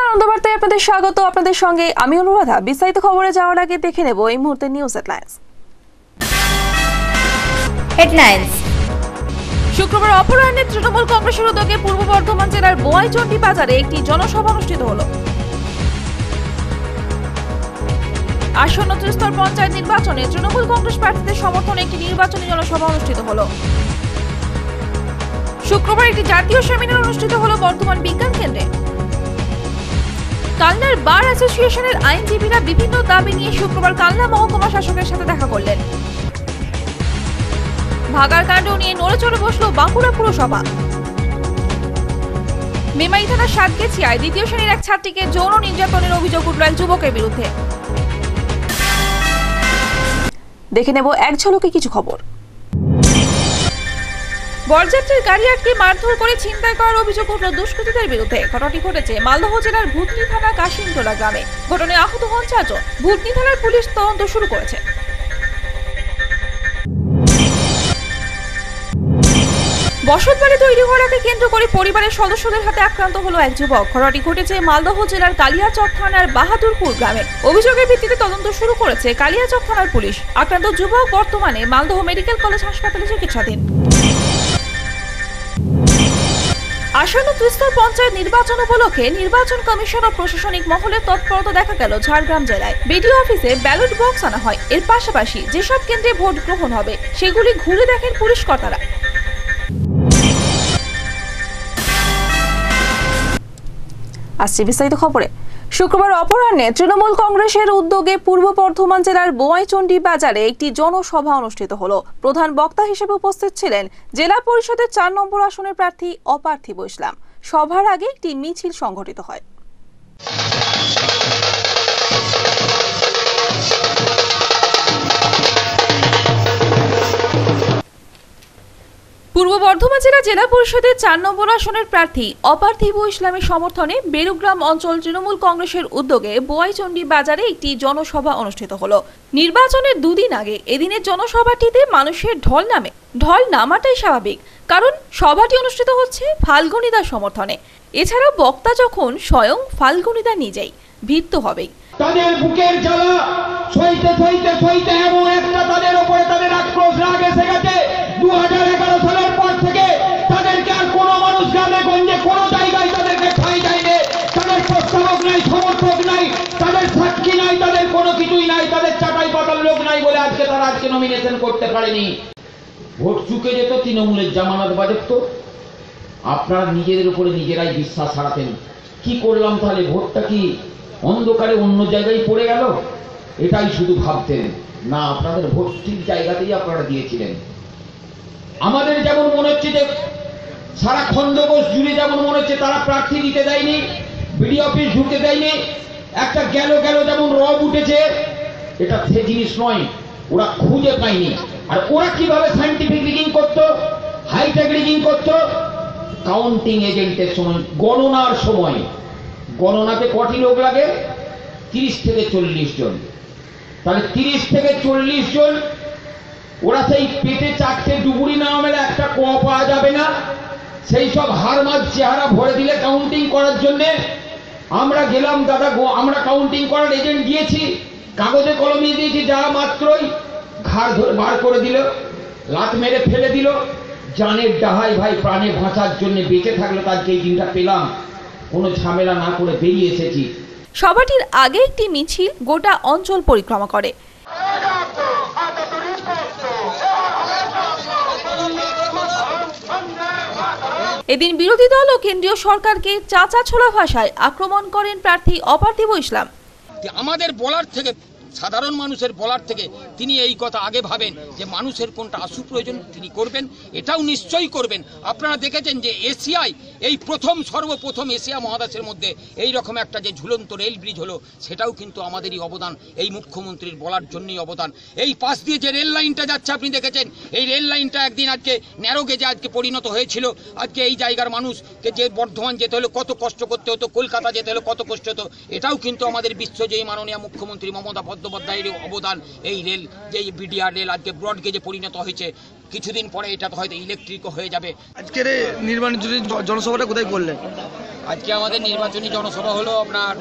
আনন্দবার্তায় আপনাদের স্বাগত। আপনাদের সঙ্গে আমি অনুরাধা। বিস্তারিত খবরে যাওয়ার আগে দেখে নেব এই মুহূর্তের নিউজ হেডলাইন্স। শুক্রবার অপরাহ্নে তৃণমূল কংগ্রেসের উদ্যোগে পূর্ব বর্ধমান জেলার বোয়াইচন্ডী বাজারে একটি জনসভা অনুষ্ঠিত হল। আসন্ন ত্রিস্তর পঞ্চায়েত নির্বাচনে তৃণমূল কংগ্রেস প্রার্থীদের সমর্থনে একটি নির্বাচনী জনসভা অনুষ্ঠিত হল। শুক্রবার একটি জাতীয় সেমিনার অনুষ্ঠিত হল বর্ধমান বিজ্ঞান কেন্দ্রে। কালনার বার অ্যাসোসিয়েশনের আইনজীবীরা বিভিন্ন দাবি নিয়ে শুক্রবার কালনা মহকুমা শাসকের সাথে দেখা করলেন। ভাগার কাণ্ড নিয়ে নড়েচড়ে বসল বাঁকুড়া পুরসভা। মেমারি থানার সাতগেছিয়ায় দ্বিতীয় শ্রেণীর এক ছাত্রীকে যৌন নির্যাতনের অভিযোগ উঠল এক যুবকের বিরুদ্ধে। দেখে নেব এক ঝলকে কিছু খবর। বরযাত্রীর গাড়ি আটকে মারধর করে ছিনতাই করার অভিযোগ উঠল দুষ্কৃতীদের বিরুদ্ধে। ঘটনাটি ঘটেছে মালদহ জেলার ভুতনি থানা কাশিমটোলা গ্রামে। ঘটনায় আহত হন 4 জন। ভুতনি থানার পুলিশ তদন্ত শুরু করেছে। বসতবাড়ি তৈরি করাকে কেন্দ্র করে পরিবারের সদস্যদের হাতে আক্রান্ত হলো এক যুবক। ঘটনাটি ঘটেছে মালদহ জেলার কালিয়াচক থানার বাহাদুরপুর গ্রামে। অভিযোগের ভিত্তিতে তদন্ত শুরু করেছে কালিয়াচক থানার পুলিশ। আক্রান্ত যুবক বর্তমানে মালদহ মেডিকেল কলেজ হাসপাতালে চিকিৎসাধীন। আসন্ন ত্রিস্তর পঞ্চায়েত নির্বাচন উপলক্ষে নির্বাচন কমিশন ও প্রশাসনিক মহলের তৎপরতা দেখা গেল ঝাড়গ্রাম জেলায়। বিডিও অফিসে ব্যালট বক্স আনা হয়। এর পাশাপাশি যেসব কেন্দ্রে ভোট গ্রহণ হবে সেগুলি ঘুরে দেখেন পুলিশ কর্তারা। আসছে বিস্তারিত খবরে। শুক্রবার অপরাহ্নে তৃণমূল কংগ্রেসের উদ্যোগে পূর্ব বর্ধমান জেলার বোয়াইচন্ডী বাজারে একটি জনসভা অনুষ্ঠিত হলো। প্রধান বক্তা হিসেবে উপস্থিত ছিলেন জেলা পরিষদের 4 নম্বর আসনের প্রার্থী অপার্থিব ইসলাম। সভার আগে একটি মিছিল সংঘটিত হয়। পূর্ব বর্ধমান জেলা পরিষদের 4 নম্বর আসনের প্রার্থী অপার্থিব ইসলামের সমর্থনে বেরুগ্রাম অঞ্চল তৃণমূল কংগ্রেসের উদ্যোগে বোয়াইচন্ডী বাজারে একটি জনসভা অনুষ্ঠিত হলো। নির্বাচনের 2 দিন আগে এদিনের জনসভাটিতে মানুষের ঢল নামে। ঢল নামাটাই স্বাভাবিক, কারণ সভাটি অনুষ্ঠিত হচ্ছে ফাল্গুনীদার সমর্থনে। এছাড়া বক্তা যখন স্বয়ং ফাল্গুনীদা নিজেই, ভিড় তো হবেই। তাদের বুকের জ্বালা সইতে সইতে সইতে এমন একটা তাদের উপরে তাদের আক্রোশ রাগ এসে গেছে। 2011 সালের পর থেকে তাদেরকে আর কোনো মানুষ গ্রামে গঞ্জে কোনো জায়গায় তাদেরকে ঠাঁই দেয়নি। তাদের প্রস্তাবক নাই, সমর্থক নাই, তাদের সাক্ষী নাই, তাদের কোনো কিছুই নাই, তাদের চাটাই পাতার লোক নাই বলে তারা আজকে নমিনেশন করতে পারেনি। ভোট চুকে যেত, তৃণমূলের জামানত বাজেত। আপনারা নিজেদের উপরে নিজেরাই বিশ্বাস হারাতেন। কি করলাম তাহলে? ভোটটা কি অন্ধকারে অন্য জায়গায় পড়ে গেল? এটাই শুধু ভাবতেন না, আপনাদের ভোট ঠিক জায়গাতেই আপনারা দিয়েছিলেন। আমাদের যেমন মনে হচ্ছে যে সারা খণ্ডঘোষ জুড়ে যেমন মনে হচ্ছে তারা প্রার্থী দিতে দেয়নি, বিডিও অফিস ঢুকতে দেয়নি, একটা গেল যেমন রব উঠেছে, এটা সে জিনিস নয়। ওরা খুঁজে পায়নি। আর ওরা কিভাবে সায়েন্টিফিক রিগিং করতো, হাইটেক রিগিং করতো? কাউন্টিং এজেন্টের সময়, গণনার সময়, গণনাতে কটি লোক লাগে? 30 থেকে 40 জন। তাহলে 30 থেকে 40 জন, ওরা সেই পেটে 4টে ডুবুরি না মেলে একটা কোয়া পাওয়া যাবে না, সেই সব হারমাজ চেহারা ভরে দিলে কাউন্টিং করার জন্য আমরা গেলাম। দাদা, আমরা কাউন্টিং করার এজেন্ট দিয়েছি, কাগজে কলমে দিয়েছি, যা মাত্রই ঘাড় ধরে বার করে দিল, লাত মেরে ফেলে দিল। জানের ডাহাই ভাই, প্রাণে বাঁচার জন্য বেঁচে থাকলে তাকে এই দিনটা পেলাম, কোনো ঝামেলা না করে বেরিয়ে এসেছি। সভাটির আগে একটি মিছিল গোটা অঞ্চল পরিক্রমা করে। এদিন বিরোধী দল ও কেন্দ্রীয় সরকারকে চাচা ছোলা ভাষায় আক্রমণ করেন প্রার্থী অপার্থিব ইসলাম। আমাদের বলার থেকে, সাধারণ মানুষের বলার থেকে তিনি এই কথা আগে ভাবেন যে মানুষের কোনটা আশু প্রয়োজন তিনি করবেন, এটাও নিশ্চয়ই করবেন। আপনারা দেখেছেন যে এশিয়ায় এই সর্বপ্রথম এশিয়া মহাদেশের মধ্যে এই রকম একটা যে ঝুলন্ত রেল ব্রিজ হলো, সেটাও কিন্তু আমাদেরই অবদান, এই মুখ্যমন্ত্রীর বলার জন্যই অবদান। এই পাশ দিয়ে যে রেল লাইনটা যাচ্ছে আপনি দেখেছেন, এই রেল লাইনটা একদিন আজকে ন্যারো গেজে আজকে পরিণত হয়েছিল। আজকে এই জায়গার মানুষকে যে বর্ধমান যেতে হলো কত কষ্ট করতে হতো, কলকাতা যেতে হলো কত কষ্ট হতো, এটাও কিন্তু আমাদের বিশ্বজয়ী মাননীয় মুখ্যমন্ত্রী মমতা বন্দ্যোপাধ্যায়ের অবদান। এই রেল, যে বিডিআর রেল আজকে ব্রড গেজে পরিণত হয়েছে, কিছুদিন পরে এটা তো হয়তো ইলেকট্রিকও হয়ে যাবে। আজকের নির্বাচনী জনসভাটা কোথায় করলেন? আজকে আমাদের নির্বাচনী জনসভা হলো আপনার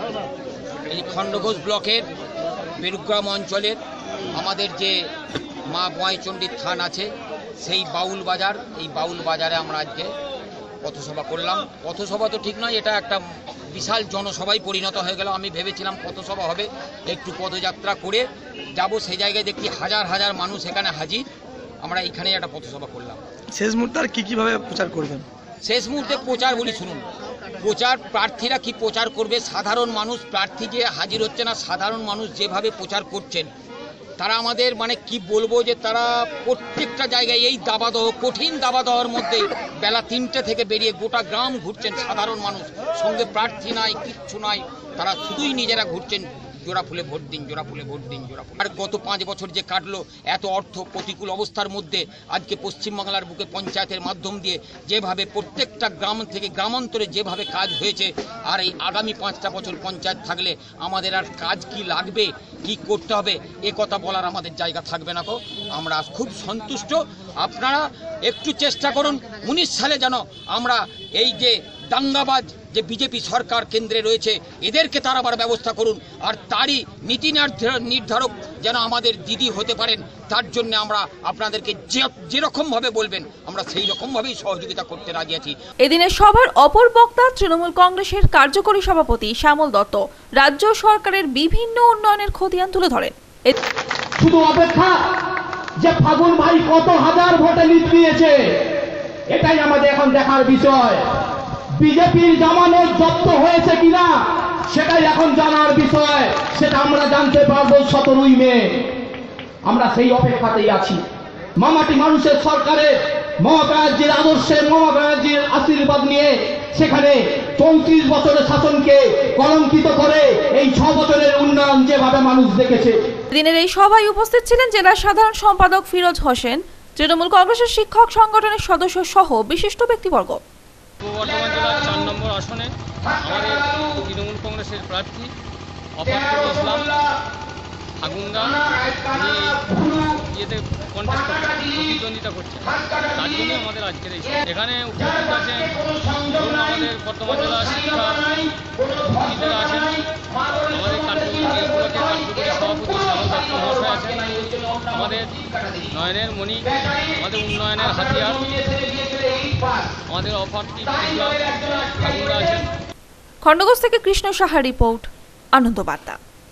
এই খণ্ডঘোষ ব্লকের বেরুগ্রাম অঞ্চলের আমাদের যে মা বোয়াইচণ্ডীর থান আছে সেই বাউল বাজার, এই বাউল বাজারে আমরা আজকে পথসভা করলাম। পথসভা তো ঠিক নয়, এটা একটা বিশাল জনসভায় পরিণত হয়ে গেল। আমি ভেবেছিলাম পথসভা হবে, একটু পদযাত্রা করে যাব, সেই জায়গায় দেখি হাজার হাজার মানুষ এখানে হাজির। আমরা এখানেই একটা পথসভা করলাম। শেষ মুহূর্তে আর কিভাবে প্রচার করবেন? শেষ মুহূর্তে প্রচার বলি শুনুন, প্রচার প্রার্থীরা কি প্রচার করবে, সাধারণ মানুষ, প্রার্থী যে হাজির হচ্ছে না, সাধারণ মানুষ যেভাবে প্রচার করছেন তারা আমাদের মানে কি বলবো যে তারা প্রত্যেকটা জায়গায় এই দাবাদহ, কঠিন দাবাদহর মধ্যে বেলা 3টে থেকে বেরিয়ে গোটা গ্রাম ঘুরছেন সাধারণ মানুষ, সঙ্গে প্রার্থী নাই, কিচ্ছু নাই, তারা শুধুই নিজেরা ঘুরছেন, জোড়া ফুলে ভোট দিন, জোড়া ফুলে ভোট দিন, জোড়া ফুলে। আর গত 5 বছর যে কাটলো এত অর্থ প্রতিকূল অবস্থার মধ্যে, আজকে পশ্চিমবাংলার বুকে পঞ্চায়েতের মাধ্যম দিয়ে যেভাবে প্রত্যেকটা গ্রাম থেকে গ্রামান্তরে যেভাবে কাজ হয়েছে, আর এই আগামী 5টা বছর পঞ্চায়েত থাকলে আমাদের আর কাজ কি লাগবে, কি করতে হবে, এ কথা বলার আমাদের জায়গা থাকবে না। আমরা খুব সন্তুষ্ট। আপনারা একটু চেষ্টা করুন 19 সালে যেন আমরা এই যে দাঙ্গাবাজ যে বিজেপি সরকার কেন্দ্রে রয়েছে এদেরকে তার আবার ব্যবস্থা করুন, আর তারই নীতি নির্ধারক যেন আমাদের দিদি হতে পারেন, তার জন্য আমরা আপনাদেরকে যেরকমভাবে বলবেন আমরা সেই রকমভাবেই সহযোগিতা করতে রাজি আছি। এদিনের সভার অপর বক্তা তৃণমূল কংগ্রেসের কার্যকরী সভাপতি শ্যামল দত্ত রাজ্য সরকারের বিভিন্ন উন্নয়নের খতিয়ান তুলে ধরেন। শুধু অপেক্ষা যে ফাগুন ভাই কত হাজার ভোটে লিড দিয়েছে, এটাই আমাদের এখন দেখার বিষয়। বিজেপির জামানত জব্দ হয়েছে কিনা সেটাই এখন জানার বিষয়, সেটা আমরা জানতে পারবো 17ই মে। আমরা সেই অপেক্ষাতেই আছি। মামাটি মানুষের সরকারের মমতা ব্যানার্জির আদর্শে, মমতা ব্যানার্জির আশীর্বাদ নিয়ে সেখানে 34 বছরের শাসনকে কলঙ্কিত করে এই 6 বছরের উন্নয়ন যেভাবে মানুষ দেখেছে। দিনের এই সভায় উপস্থিত ছিলেন জেলা সাধারণ সম্পাদক ফিরোজ হোসেন, তৃণমূল কংগ্রেসের শিক্ষক সংগঠনের সদস্য সহ বিশিষ্ট ব্যক্তিবর্গ। পূর্ব বর্ধমান জেলার 4 নম্বর আসনে আমাদের তৃণমূল কংগ্রেসের প্রার্থী অপার্থিব ইসলাম আগুনদা ইয়েতে কন্টেস্ট করছেন, প্রতিদ্বন্দ্বিতা করছেন, তার জন্য আমাদের আজকের এই এখানে উপস্থিত আছেন ধরুন আমাদের বর্ধমান জেলার শিক্ষাবিদরা আছেন, আমাদের কার্যকরী সভাপতি শ্যামল দত্ত মহাশয় আছেন, আমাদের নয়নের মণি, আমাদের উন্নয়নের হাতিয়ার আমাদের অপার্থিব ইসলাম আগুনদা আছেন। খণ্ডঘোষ থেকে কৃষ্ণ সাহা রিপোর্ট, আনন্দ বার্তা।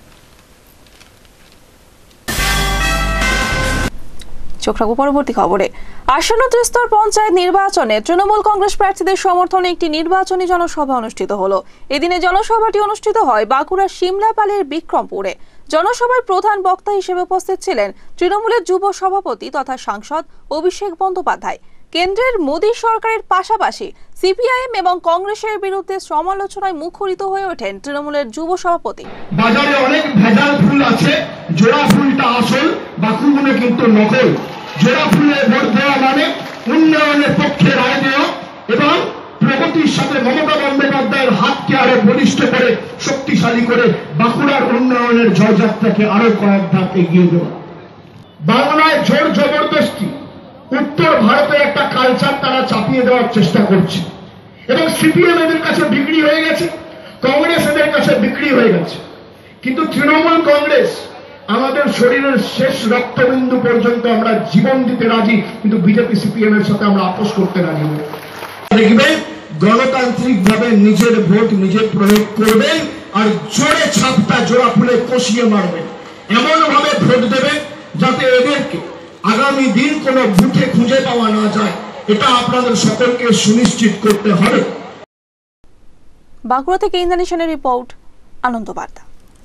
চোখ রাখবো পরবর্তী খবরে। আসন্ন ত্রিস্তর পঞ্চায়েত নির্বাচনে তৃণমূল কংগ্রেস প্রার্থীদের সমর্থনে একটি নির্বাচনী জনসভা অনুষ্ঠিত হলো। এদিনে জনসভাটি অনুষ্ঠিত হয় বাঁকুড়ার সিমলাপালের বিক্রমপুরে। জনসভার প্রধান বক্তা হিসেবে উপস্থিত ছিলেন তৃণমূলের যুব সভাপতি তথা সাংসদ অভিষেক বন্দ্যোপাধ্যায়। কেন্দ্রের মোদী সরকারের পাশাপাশি সিপিআইএম এবং কংগ্রেসের বিরুদ্ধে সমালোচনায় মুখরিত হয়ে ওঠেন তৃণমূলের যুব সভাপতি। বাজারে অনেক ভেজাল ফুল আছে, জোড়া ফুলটা আসল, বাকিগুলো কিন্তু নকল। জোড়া ফুলে ভোট দেওয়া মানে উন্নয়নের পক্ষে রায় দেওয়া এবং প্রগতির সাথে মমতা বন্দ্যোপাধ্যায়ের হাতকে আরো বলিষ্ঠ করে শক্তিশালী করে বাঁকুড়ার উন্নয়নের জয়যাত্রাকে আরো কয়েক ধাপ এগিয়ে দেওয়া। বাংলায় জোর জবরদস্তি উত্তর ভারতের একটা কালচার তারা চাপিয়ে দেওয়ার চেষ্টা করছে এবং সিপিএম এদের কাছে বিক্রি হয়ে গেছে, কংগ্রেস এদের কাছে বিক্রি হয়ে গেছে। কিন্তু তৃণমূল কংগ্রেস আমাদের শরীরের শেষ রক্তবিন্দু পর্যন্ত আমরা জীবন দিতে রাজি, কিন্তু বিজেপি সিপিএম এর সাথে আমরা আপোষ করতে রাজি নই। দেখবেন গণতান্ত্রিক ভাবে নিজের ভোট নিজে প্রয়োগ করবেন আর জোরে ছাপটা জোড়া ফুলে কষিয়ে মারবেন, এমন ভাবে ভোট দেবেন যাতে এদেরকে আগামী দিন কোনো বুথে খুঁজে পাওয়া না যায়। এটা আপনাদের সকলকে সুনিশ্চিত করতে হবে। বাঁকুড়া থেকে ইন্দ্রানিশনের রিপোর্ট, আনন্দ বার্তা।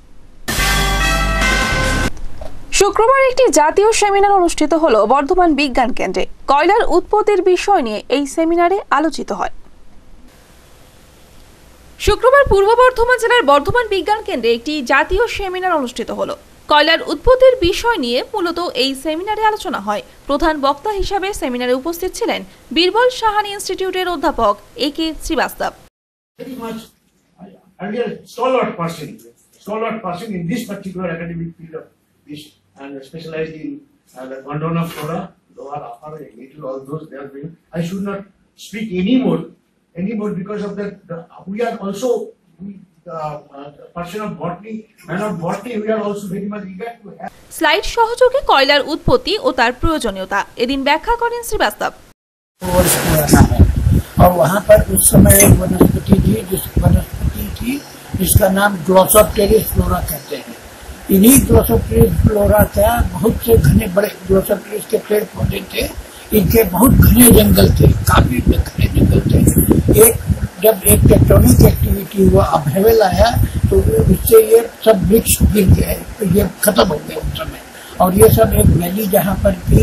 শুক্রবার একটি জাতীয় সেমিনার অনুষ্ঠিত হলো বর্ধমান বিজ্ঞান কেন্দ্রে। কয়লার উৎপত্তির বিষয় নিয়ে এই সেমিনারে আলোচিত হয়। শুক্রবার পূর্ব বর্ধমান জেলার বর্ধমান বিজ্ঞান কেন্দ্রে একটি জাতীয় সেমিনার অনুষ্ঠিত হলো। কয়লার উৎপত্তির বিষয় নিয়ে মূলত এই সেমিনারে আলোচনা হয়। প্রধান বক্তা হিসাবে সেমিনারে উপস্থিত ছিলেন বীরবল সাহানি ইনস্টিটিউটের অধ্যাপক A K Srivastava. Stalwart person in this particular academic field of this and specialized in the Gondwana flora, lower upper, middle, all those they are doing. I should not speak anymore because of that. We are also person of botany, man of botany. We are also very much eager to have. Slide সহযোগে কয়লার উৎপত্তি ও তার প্রয়োজনীয়তা এদিন ব্যাখ্যা করেন শ্রীবাস্তব। वर्ष पुराना है और वहाँ पर उस समय एक वनस्पति थी जिसका नाम ग्लोसोप्टेरिस फ्लोरा कहते हैं। इन्हीं ग्लोसोप्टेरिस फ्लोरा का बहुत से घने बड़े ग्लोसोप्टेरिस के पेड़ पौधे थे। इनके बहुत घने जंगल थे, काफी घने जंगल थे। जब एक टेक्टोनिक एक्टिविटी हुआ, अपहेवल आया, तो उससे ये सब वृक्ष गिर गए, ये खत्म हो गए उस समय। और ये सब एक वैली जहाँ पर थी,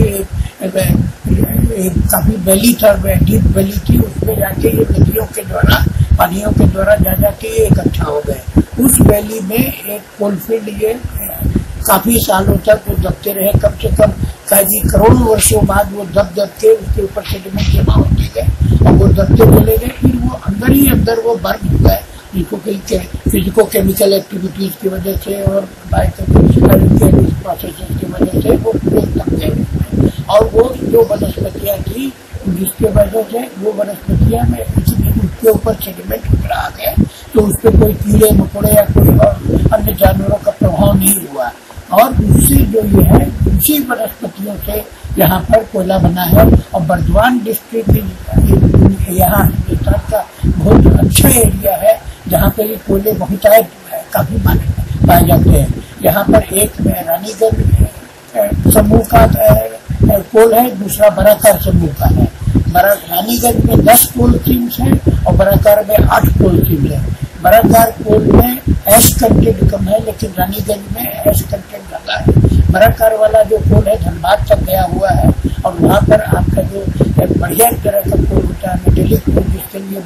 एक काफी वैली था, डीप वैली थी, उसमें जाके ये नदियों के द्वारा, पानियों के द्वारा जा जाके ये इकट्ठा हो गए। उस वैली में एक कोलफील्ड ये काफी सालों तक वो दबते रहे, कम से कम कई करोड़ों वर्षों बाद वो दब के उसके ऊपर सेडिमेंट जमा होते गए और वो दबते चले गए। फिर वो अंदर ही अंदर वो बर्न हो गए, जिसको फिजिको केमिकल एक्टिविटीज की वजह से और बायोकेमिकल प्रोसेसेस की वजह से वो पूरे दब गए। और वो जो वनस्पतियाँ थी, जिसके वजह से वो वनस्पतियाँ में उसके ऊपर सेडिमेंट उतर आ गया, तो उस पर कोई कीड़े मकोड़े या कोई और अन्य जानवरों का प्रभाव नहीं हुआ। और उससे जो ये है, उसी वनस्पतियों से यहाँ पर कोयला बना है। और बर्दवान डिस्ट्रिक्ट यहाँ हिंदुस्तान का बहुत अच्छा एरिया है जहाँ पर ये कोयले बहुत काफी पाए जाते हैं। यहाँ पर एक रानीगंज समूह का कोल है, दूसरा बराकार समूह का है। रानीगंज में 10 कोल सीम्स है और बराकार में 8 कोल सीम्स है। बराकार कोल में एश कंटेंट कम है, लेकिन रानीगंज में एश कंटेंट ज्यादा है। बराकार वाला जो कोल है धनबाद तक गया हुआ है और वहाँ पर आपका जो बढ़िया तरह का कोल होता है, मेटेलिक कोल, जिसके लिए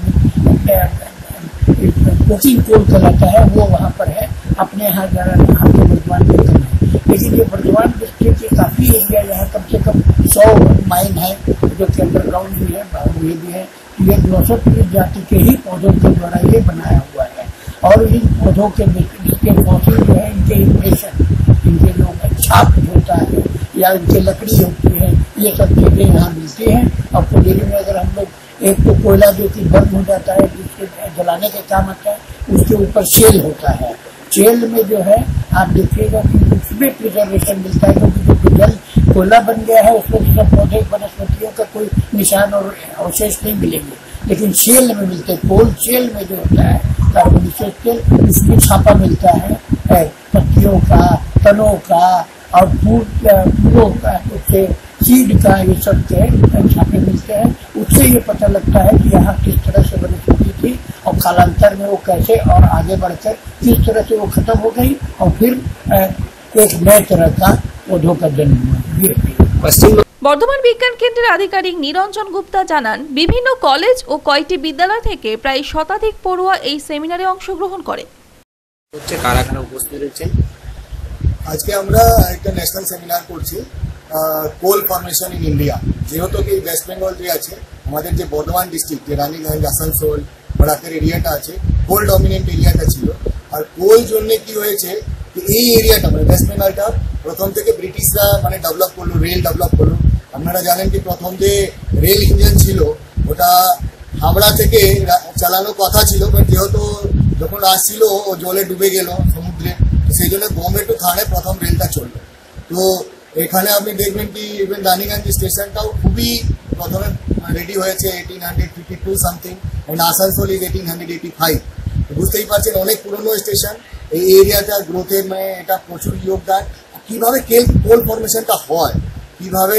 कोकिंग कोल कहलाता है, वो वहाँ पर है। अपने यहाँ जरा बर्दवान में कम है, लेकिन ये बर्दवान डिस्ट्रिक्ट की काफी एरिया, यहाँ कम से कम 100 माइन है जो कि अंडरग्राउंड भी है, ये भी है। ये ग्लोसोप्टेरिस जाति के ही पौधों के द्वारा ये बनाया हुआ है। और इन पौधों के जिसके फॉसिल जो है, इनके इम्प्रेशन, इनके जो छाप होता है या इनके लकड़ी होती है, ये सब चीजें यहाँ मिलती हैं। और पुलिस में अगर हम लोग एक तो कोयला जो कि बर्न हो जाता है, जिसके जलाने के काम आता है, उसके ऊपर शेल होता है। शेल में जो है आप देखिएगा कि उसमें प्रिजर्वेशन मिलता है, क्योंकि जो जल कोयला बन गया है उसमें सब पौधे वनस्पतियों का कोई निशान और अवशेष नहीं मिलेंगे, लेकिन शेल में मिलते हैं। कोल शेल में जो होता है कार्बोनिफेरस शेल, उसमें छापा मिलता है पत्तियों का, तनों का और फूलों का, उससे सीड का, ये सब के छापे मिलते हैं। उससे ये पता लगता है कि यहाँ किस तरह से वनस्पति थी और कालांतर में वो कैसे और आगे बढ़कर किस तरह से वो खत्म हो गई और फिर एक नए तरह का पौधों का जन्म हुआ। বর্ধমান বিজ্ঞান কেন্দ্রের আধিকারিক নিরঞ্জন গুপ্তা জানান, বিভিন্ন কলেজ ও কয়েকটি বিদ্যালয় থেকে প্রায় শতাধিক পড়ুয়া এই সেমিনারে অংশগ্রহণ করে। কারা কারা উপস্থিত রয়েছেন? আজকে আমরা একটা ন্যাশনাল সেমিনার করছি কোল ফরমেশন ইন ইন্ডিয়া। যেহেতু কি ওয়েস্ট বেঙ্গল যে আছে, আমাদের যে বর্ধমান ডিস্ট্রিক্ট, যে রানীগঞ্জ, আসানসোল, বরাকের এরিয়াটা আছে, কোল ডমিনেন্ট এরিয়াটা ছিল। আর কোল জন্য কি হয়েছে, এই এরিয়াটা মানে ওয়েস্ট বেঙ্গলটা প্রথম থেকে ব্রিটিশরা মানে ডেভেলপ করলো, রেল ডেভেলপ করলো। আপনারা জানেন কি প্রথম যে রেল ইঞ্জিন ছিল ওটা হাবড়া থেকে চালানো কথা ছিল, বাট যেহেতু যখন আসছিল ও জলে ডুবে গেল সমুদ্রে, সেই জন্য বোম্বে টু থানে প্রথম রেলটা চললো। তো এখানে আপনি দেখবেন কি ইভেন রানীগঞ্জ স্টেশনটাও খুবই প্রথমে রেডি হয়েছে 1852 সামথিং, অ্যান্ড আসানসোল ইজ 1885। বুঝতেই পারছেন অনেক পুরনো স্টেশন। এই এরিয়াটা গ্রোথের মানে এটা প্রচুর যোগদান। কিভাবে কোল ফরমেশনটা হয়, কিভাবে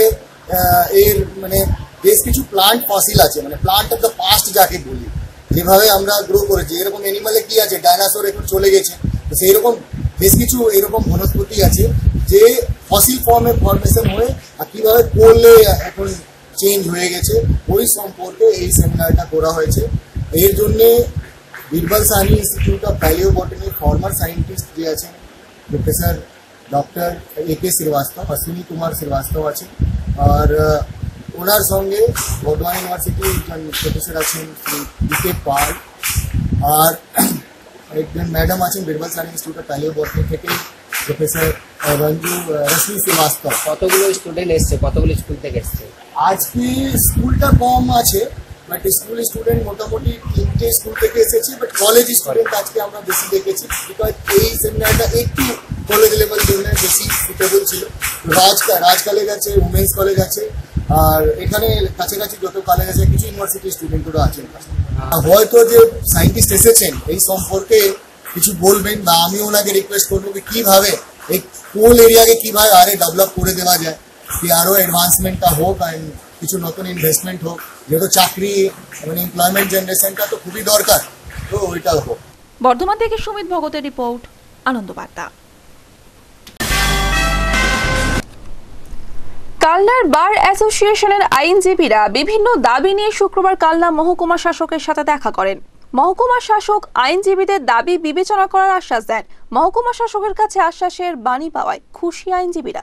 এর মানে বেশ কিছু প্লান্ট ফসিল আছে, মানে প্লান্ট অফ দ্য পাস্ট যাকে বলি, যেভাবে আমরা গ্রো করেছি। এরকম অ্যানিমালে কি আছে, ডাইনোসর এখন চলে গেছে, সেই রকম বেশ কিছু এরকম বনস্পতি আছে যে ফসিল ফর্মে ফরমেশন হয়ে আর কিভাবে কোলে এখন চেঞ্জ হয়ে গেছে, ওই সম্পর্কে এই সেমিনারটা করা হয়েছে। এর জন্যে Birbal Sahni institute of palaeobotany former scientist যে আছেন প্রফেসর ডক্টর একে শ্রীবাস্তব, অশ্বিনী কুমার শ্রীবাস্তব আছেন। আর ওনার সঙ্গে বর্ধমান ইউনিভার্সিটির একজন প্রফেসর আছেন শ্রী বিকে পাল, আর একজন ম্যাডাম আছেন Birbal Sahni institute of palaeobotany থেকে প্রফেসর रंजू रश्मि श्रीवास्तव। কতগুলো স্টুডেন্ট এসছে, কতগুলো স্কুল থেকে এসছে? আজকে স্কুলটা কম আছে, বাট স্কুল স্টুডেন্ট মোটামুটি 3টে স্কুল থেকে এসেছে, বাট কলেজ স্টুডেন্ট আজকে আমরা বেশি দেখেছি, বিকজ এই সেমিনারটা একটু কলেজ লেভেল জন্য বেশি সুটেবল ছিল। রাজ কলেজ আছে, উমেন্স কলেজ আছে, আর এখানে কাছাকাছি যত কলেজ আছে কিছু ইউনিভার্সিটি স্টুডেন্টরা আছেন। হয়তো যে সায়েন্টিস্ট এসেছেন এই সম্পর্কে কিছু বলবেন, বা আমি ওনাকে রিকোয়েস্ট করবো যে কিভাবে এই কোল এরিয়াকে কিভাবে আরে ডেভেলপ করে দেওয়া যায়, কি আরো অ্যাডভান্সমেন্টটা হোক, অ্যান্ড কিছু নতুন ইনভেস্টমেন্ট হোক, যেহেতু চাকরি মানে এমপ্লয়মেন্ট জেনারেশনটা তো খুবই দরকার, তো ওইটা হোক। বর্ধমান থেকে সুমিত ভগতের রিপোর্ট, আনন্দ বার্তা। কালনার বার অ্যাসোসিয়েশনের আইনজীবীরা বিভিন্ন দাবি নিয়ে শুক্রবার কালনা মহকুমা শাসকের সাথে দেখা করেন। মহকুমা শাসক আইনজীবীদের দাবি বিবেচনা করার আশ্বাস দেন। মহকুমা শাসকের কাছে আশ্বাসের বাণী পাওয়ায় খুশি আইনজীবীরা।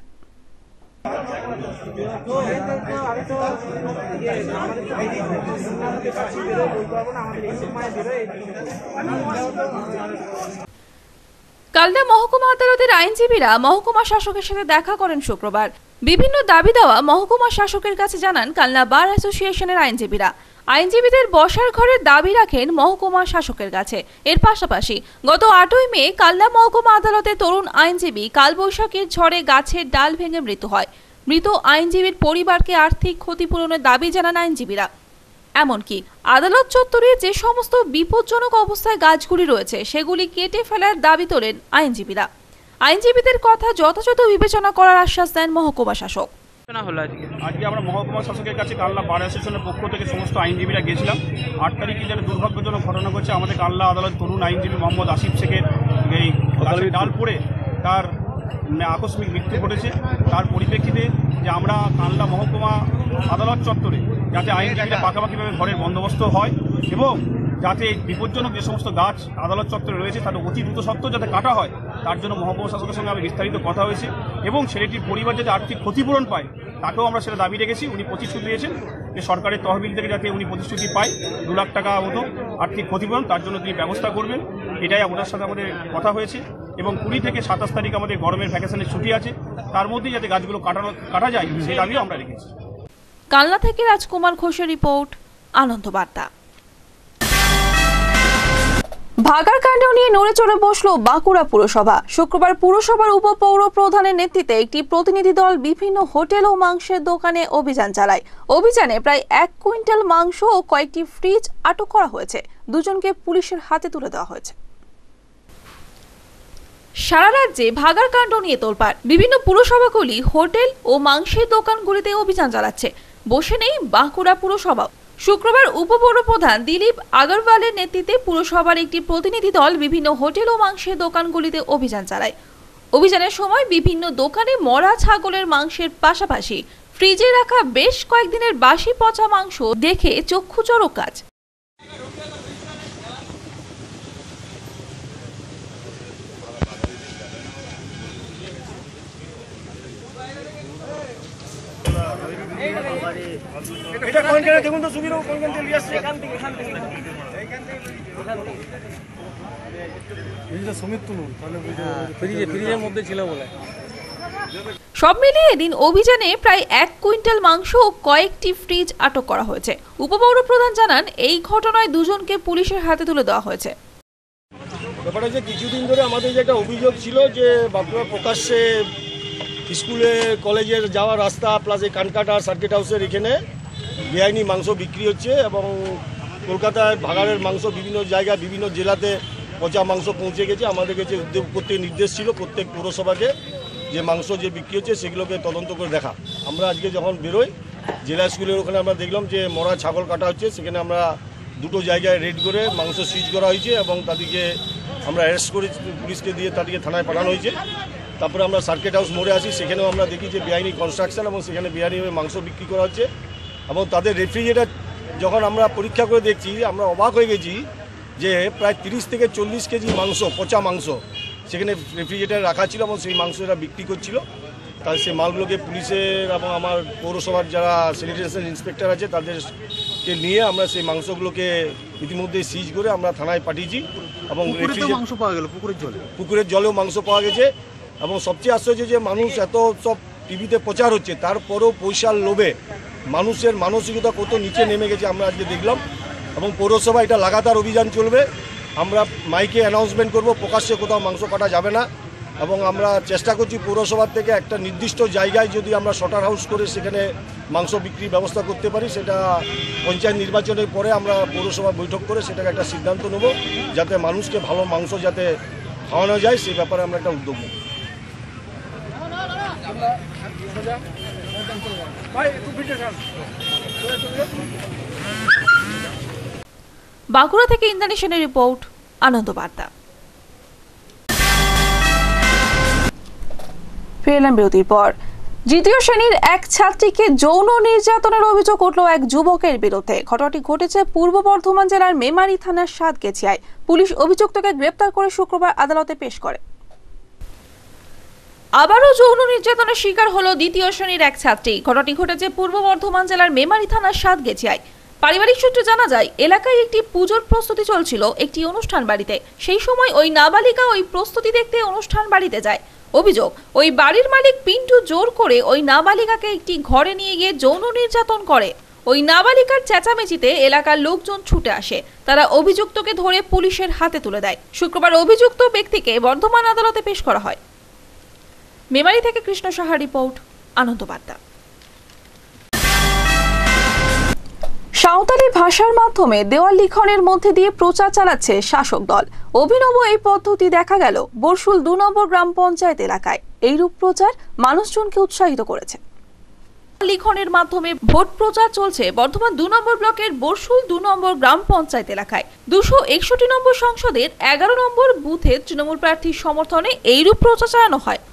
কালনা মহকুমা আদালতের আইনজীবীরা মহকুমা শাসকের সাথে দেখা করেন শুক্রবার। বিভিন্ন দাবি দেওয়া মহকুমা শাসকের কাছে জানান কালনা বার অ্যাসোসিয়েশনের আইনজীবীরা। আইনজীবীদের বসার ঘরের দাবি রাখেন মহকুমা শাসকের কাছে। এর পাশাপাশি গত 8ই মে কালনা মহকুমা আদালতে তরুণ আইনজীবী কালবৈশাখীর ঝড়ে গাছের ডাল ভেঙে মৃত্যু হয়। মৃত আইনজীবীর পরিবারকে আর্থিক ক্ষতিপূরণের দাবি জানান আইনজীবীরা। এমনকি আদালত চত্বরে যে সমস্ত বিপজ্জনক অবস্থায় গাছগুলি রয়েছে সেগুলি কেটে ফেলার দাবি তোলেন আইনজীবীরা। আইনজীবীদের কথা যথাযথ বিবেচনা করার আশ্বাস দেন মহকুমা শাসক। আজকে আমরা মহকুমা শাসকের কাছে কালনা বার অ্যাসোসিয়েশনের পক্ষ থেকে সমস্ত আইনজীবীরা গেছিলাম। 8 তারিখে যেটা দুর্ভাগ্যজনক ঘটনা ঘটছে, আমাদের কালনা আদালত তরুণ আইনজীবী মোহাম্মদ আসিফ শেখের এই ডাল পড়ে তার আকস্মিক মৃত্যু ঘটেছে। তার পরিপ্রেক্ষিতে যে আমরা কালনা মহকুমা আদালত চত্বরে যাতে আইনজীবীরা পাকাপাকিভাবে ঘরের বন্দোবস্ত হয় এবং যাতে বিপজ্জনক যে সমস্ত গাছ আদালত চত্বরে রয়েছে তাদের অতি দ্রুত সত্ত্বেও যাতে কাটা হয়, তার জন্য মহকুমা শাসকের সঙ্গে আমি বিস্তারিত কথা হয়েছে এবং ছেলেটির পরিবার যাতে আর্থিক ক্ষতিপূরণ পায় তাকেও আমরা সেটা দাবি রেখেছি। উনি প্রতিশ্রুতি দিয়েছেন যে সরকারের তহবিল থেকে যাতে উনি প্রতিশ্রুতি পায় 2 লাখ টাকা মতো আর্থিক ক্ষতিপূরণ, তার জন্য তিনি ব্যবস্থা করবেন। এটাই ওনার সাথে আমাদের কথা হয়েছে এবং 20 থেকে 27 তারিখ আমাদের গরমের ভ্যাকেশনের ছুটি আছে, তার মধ্যেই যাতে গাছগুলো কাটা যায় সেই দাবিও আমরা রেখেছি। কালনা থেকে রাজকুমার ঘোষের রিপোর্ট, আনন্দ বার্তা। ভাগার কাণ্ড নিয়ে নড়ে চড়ে বসল বাঁকুড়া পুরসভা। শুক্রবার পুরসভার উপপৌর প্রধানের নেতৃত্বে একটি প্রতিনিধি দল বিভিন্ন হোটেল ও মাংসের দোকানে অভিযান চালায়। অভিযানে প্রায় 1 কুইন্টাল মাংস ও কয়েকটি ফ্রিজ আটক করা হয়েছে। দুজনকে পুলিশের হাতে তুলে দেওয়া হয়েছে। সারা রাজ্যে ভাগার কাণ্ড নিয়ে তোলপাড়। বিভিন্ন পুরসভাগুলি হোটেল ও মাংসের দোকানগুলিতে অভিযান চালাচ্ছে। বসে নেই বাঁকুড়া পুরসভা। শুক্রবার উপপৌর প্রধান দিলীপ আগরওয়ালের নেতৃত্বে পুরসভার একটি প্রতিনিধি দল বিভিন্ন হোটেল ও মাংসের দোকানগুলিতে অভিযান চালায়। অভিযানের সময় বিভিন্ন দোকানে মরা ছাগলের মাংসের পাশাপাশি ফ্রিজে রাখা বেশ কয়েকদিনের বাসি পচা মাংস দেখে চক্ষু চড়ক কাজ। এটা কোন জায়গায় দেখুন তো সুবিরো কোন কোন তেল আসছে এখান থেকে এটা সমিত তুলুন তাহলে ফ্রিজের মধ্যে ছিল বলে। সব মিলিয়ে এদিন অভিযানে প্রায় 1 কুইন্টাল মাংস ও কয়েকটি ফ্রিজ আটক করা হয়েছে। উপপৌর প্রধান জানান এই ঘটনায় দুজনকে পুলিশের হাতে তুলে দেওয়া হয়েছে। ব্যাপারটা যে কিছুদিন ধরে আমাদের যে একটা অভিযোগ ছিল যে বাঁকুড়া প্রকাশ্যে স্কুলে কলেজের যাওয়ার রাস্তা প্লাস এই কানকাটা সার্কিট হাউসের এখানে বেআইনি মাংস বিক্রি হচ্ছে এবং কলকাতায় ভাগাড়ের মাংস বিভিন্ন জায়গায় বিভিন্ন জেলাতে পচা মাংস পৌঁছে গেছে। আমাদের কাছে উদ্যোগ করতে নির্দেশ ছিল প্রত্যেক পৌরসভাকে যে মাংস যে বিক্রি হচ্ছে সেগুলোকে তদন্ত করে দেখা। আমরা আজকে যখন বেরোই জেলা স্কুলের ওখানে আমরা দেখলাম যে মরা ছাগল কাটা হচ্ছে, সেখানে আমরা 2টো জায়গায় রেড করে মাংস সিজ করা হয়েছে এবং তাদেরকে আমরা অ্যারেস্ট করে পুলিশকে দিয়ে তাদেরকে থানায় পাঠানো হয়েছে। তারপরে আমরা সার্কিট হাউস মোড়ে আসি, সেখানেও আমরা দেখি যে বেআইনি কনস্ট্রাকশন এবং সেখানে বেআইনিভাবে মাংস বিক্রি করা হচ্ছে এবং তাদের রেফ্রিজারেটর যখন আমরা পরীক্ষা করে দেখছি আমরা অবাক হয়ে গেছি যে প্রায় 30 থেকে 40 কেজি মাংস পচা মাংস সেখানে রেফ্রিজারেটরে রাখা ছিল এবং সেই মাংস এরা বিক্রি করছিল। তাই সেই মালগুলোকে পুলিশের এবং আমার পৌরসভার যারা স্যানিটেশন ইন্সপেক্টর আছে তাদেরকে নিয়ে আমরা সেই মাংসগুলোকে ইতিমধ্যে সিজ করে আমরা থানায় পাঠিয়েছি এবং মাংস পাওয়া গেল পুকুরের জলেও মাংস পাওয়া গেছে এবং সবচেয়ে আশ্চর্য যে মানুষ এত সব টিভিতে প্রচার হচ্ছে, তারপরেও পয়সার লোভে মানুষের মানসিকতা কত নিচে নেমে গেছে আমরা আজকে দেখলাম। এবং পৌরসভা এটা লাগাতার অভিযান চলবে। আমরা মাইকে অ্যানাউন্সমেন্ট করব, প্রকাশ্যে কোথাও মাংস কাটা যাবে না। এবং আমরা চেষ্টা করছি পৌরসভার থেকে একটা নির্দিষ্ট জায়গায় যদি আমরা শটার হাউস করে সেখানে মাংস বিক্রির ব্যবস্থা করতে পারি, সেটা পঞ্চায়েত নির্বাচনের পরে আমরা পৌরসভা বৈঠক করে সেটাকে একটা সিদ্ধান্ত নেব, যাতে মানুষকে ভালো মাংস যাতে খাওয়ানো যায় সেই ব্যাপারে আমরা একটা উদ্যোগ নেব। বাঁকুড়া থেকে ইন্দ্রাণী সেনের রিপোর্ট, আনন্দ বার্তা। ফিরলাম বিরতির পর। দ্বিতীয় শ্রেণীর এক ছাত্রীকে যৌন নির্যাতনের অভিযোগ উঠল এক যুবকের বিরুদ্ধে। ঘটনাটি ঘটেছে পূর্ব বর্ধমান জেলার মেমারি থানার সাতগেছিয়ায়। পুলিশ অভিযুক্তকে গ্রেপ্তার করে শুক্রবার আদালতে পেশ করে। আবারও যৌন নির্যাতনের শিকার হলো দ্বিতীয় শ্রেণীর এক ছাত্রী। ঘটনাটি ঘটেছে পূর্ব বর্ধমান জেলার মেমারি থানার সাতগেছিয়ায়। পারিবারিক সূত্রে জানা যায়, এলাকায় একটি পুজোর প্রস্তুতি চলছিল একটি অনুষ্ঠান বাড়িতে। সেই সময় ওই নাবালিকা ওই প্রস্তুতি দেখতে অনুষ্ঠান বাড়িতে যায়। অভিযোগ, ওই বাড়ির মালিক পিন্টু জোর করে ওই নাবালিকাকে একটি ঘরে নিয়ে গিয়ে যৌন নির্যাতন করে। ওই নাবালিকার চেঁচামেচিতে এলাকার লোকজন ছুটে আসে। তারা অভিযুক্তকে ধরে পুলিশের হাতে তুলে দেয়। শুক্রবার অভিযুক্ত ব্যক্তিকে বর্ধমান আদালতে পেশ করা হয়। মেমারি থেকে কৃষ্ণ সাহা রিপোর্ট, আনন্দ বার্তা। সাঁওতালি ভাষার মাধ্যমে দেওয়াল লিখনের মধ্যে দিয়ে প্রচার চালাচ্ছে শাসক দল। অভিনব এই পদ্ধতি দেখা গেল বরশুল ২ নম্বর গ্রাম পঞ্চায়েত এলাকায়। এইরূপ প্রচার মানুষজনকে উৎসাহিত করেছে। লিখনের মাধ্যমে ভোট প্রচার চলছে বর্ধমান ২ নম্বর ব্লকের বরশুল ২ নম্বর গ্রাম পঞ্চায়েত এলাকায়। ২৬১ নম্বর সংসদের ১১ নম্বর বুথে তৃণমূল প্রার্থীর সমর্থনে এইরূপ প্রচার চালানো হয়।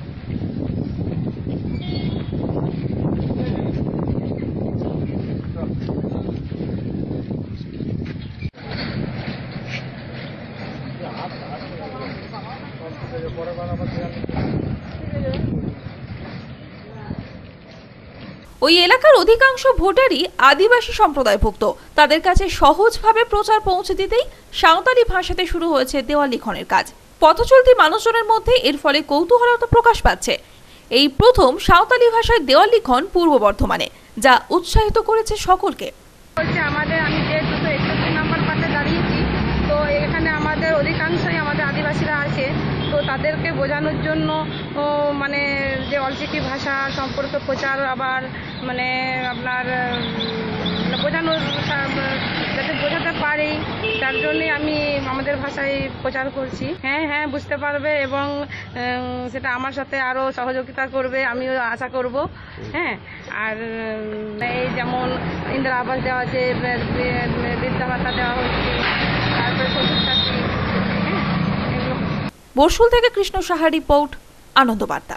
ওই এলাকার অধিকাংশ ভোটারই আদিবাসী সম্প্রদায়ভুক্ত। তাদের কাছে সহজভাবে প্রচার পৌঁছে দিতেই সাঁওতালি ভাষাতে শুরু হয়েছে দেওয়াল লিখনের কাজ। পথচলতি মানুষজনের মধ্যে এর ফলে কৌতূহলতা প্রকাশ পাচ্ছে। এই প্রথম সাঁওতালি ভাষায় দেওয়াল লিখন পূর্ব বর্ধমানে, যা উৎসাহিত করেছে সকলকে। আমি যে 261 নম্বর পাশে দাঁড়িয়েছি, তো এখানে আমাদের অধিকাংশই আমাদের আদিবাসীরা আছে। তো তাদেরকে বোঝানোর জন্য মানে যে অলচিকি ভাষা সম্পর্কে প্রচার, আবার মানে আপনার বোঝানোর যাতে বোঝাতে পারি, তার জন্যই আমি আমাদের ভাষায় প্রচার করছি। হ্যাঁ বুঝতে পারবে এবং সেটা আমার সাথে আরও সহযোগিতা করবে, আমিও আশা করব। হ্যাঁ, আর এই যেমন ইন্দিরা আবাস দেওয়া আছে, বৃদ্ধা ভাতা দেওয়া হচ্ছে, তারপরে শ্বশুর শাশুড়ি। বরশুল থেকে কৃষ্ণ সাহা রিপোর্ট, আনন্দ বার্তা।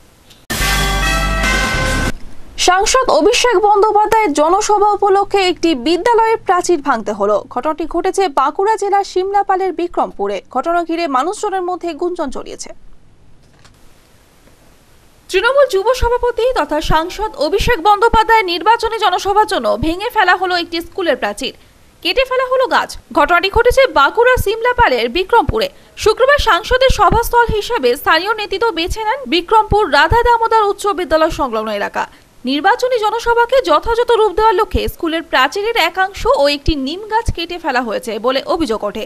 সাংসদ অভিষেক বন্দ্যোপাধ্যায়ের জনসভা উপলক্ষে একটি বিদ্যালয়ের প্রাচীর ভাঙতে হলো। ঘটনাটি ঘটেছে বাঁকুড়া জেলার সিমলাপালের বিক্রমপুরে। ঘটনা ঘিরে মানুষজনের মধ্যে গুঞ্জন ছড়িয়েছে। তৃণমূল যুব সভাপতি তথা সাংসদ অভিষেক বন্দ্যোপাধ্যায়ের নির্বাচনী জনসভার জন্য ভেঙে ফেলা হলো একটি স্কুলের প্রাচীর, কেটে ফেলা হলো গাছ। ঘটনাটি ঘটেছে বাঁকুড়া সিমলাপালের বিক্রমপুরে। শুক্রবার সাংসদের সভাস্থল হিসেবে স্থানীয় নেতৃত্ব বেছে নেন বিক্রমপুর রাধা দামোদর উচ্চ বিদ্যালয় সংলগ্ন এলাকা। নির্বাচনী জনসভাকে যথাযথ রূপ দেওয়ার লক্ষ্যে স্কুলের প্রাচীরের একাংশ ও একটি নিম গাছ কেটে ফেলা হয়েছে বলে অভিযোগ ওঠে।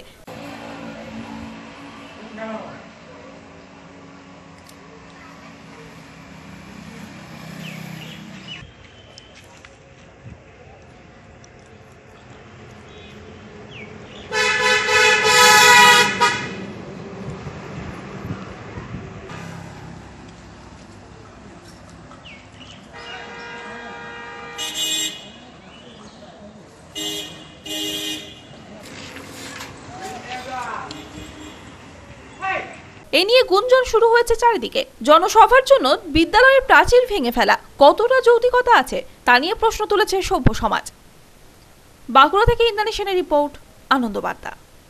এ নিয়ে গুঞ্জন শুরু হয়েছে চারিদিকে। জনসভার জন্য বিদ্যালয়ের প্রাচীর ভেঙে ফেলা কতটা যৌক্তিকতা আছে তা নিয়ে প্রশ্ন তুলেছে সভ্য সমাজ। বাঁকুড়া থেকে ইন্দ্রাণী সেনের রিপোর্ট, আনন্দ বার্তা।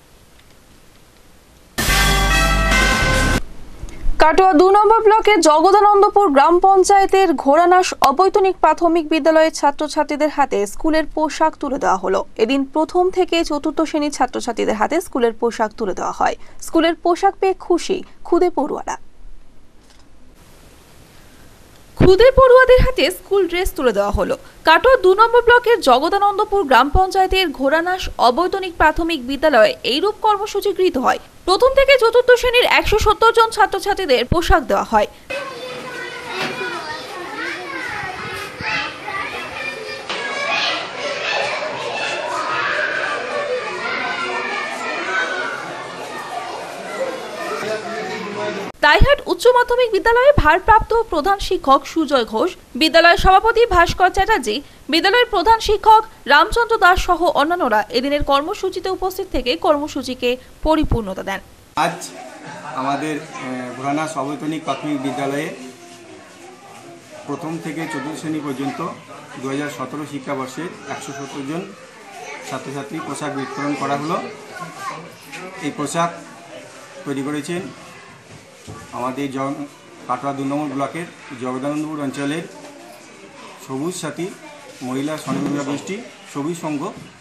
কাটোয়া ২ নম্বর ব্লকের জগদানন্দপুর গ্রাম পঞ্চায়েতের ঘোড়ানাশ অবৈতনিক প্রাথমিক বিদ্যালয়ের ছাত্রছাত্রীদের হাতে স্কুলের পোশাক তুলে দেওয়া হলো। এদিন প্রথম থেকে চতুর্থ শ্রেণীর ছাত্রছাত্রীদের হাতে স্কুলের পোশাক তুলে দেওয়া হয়। স্কুলের পোশাক পেয়ে খুশি ক্ষুদে পড়ুয়ারা। খুদে পড়ুয়াদের হাতে স্কুল ড্রেস তুলে দেওয়া হলো। কাটোয়া 2 নম্বর ব্লকের জগদানন্দপুর গ্রাম পঞ্চায়েতের ঘোড়ানাশ অবৈতনিক প্রাথমিক বিদ্যালয়ে এইরূপ কর্মসূচি গৃহীত হয়। প্রথম থেকে চতুর্থ শ্রেণীর 170 জন ছাত্রছাত্রীদের পোশাক দেওয়া হয়। তাইহাট উচ্চ মাধ্যমিক বিদ্যালয়ের ভারপ্রাপ্ত প্রধান শিক্ষক সুজয় ঘোষ, বিদ্যালয়ের সভাপতি ভাস্কর চ্যাটার্জি, বিদ্যালয়ের প্রধান শিক্ষক রামচন্দ্র দাস সহ অন্যান্যরা এদিনের কর্মসূচিতে উপস্থিত থেকে কর্মসূচিকে পরিপূর্ণতা দেন। আজ আমাদের ঘোড়ানাশ অবৈতনিক প্রাথমিক বিদ্যালয়ে প্রথম থেকে চতুর্থ শ্রেণী পর্যন্ত 2017 শিক্ষাবর্ষের 170 জন ছাত্রছাত্রী পোশাক বিতরণ করা হলো। এই পোশাক তৈরি করেছেন আমাদের কাটোয়া 2 নম্বর ব্লকের জগদানন্দপুর অঞ্চলের সবুজ সাথী মহিলা স্বনির্ভর গোষ্ঠী সবুজ সংঘ।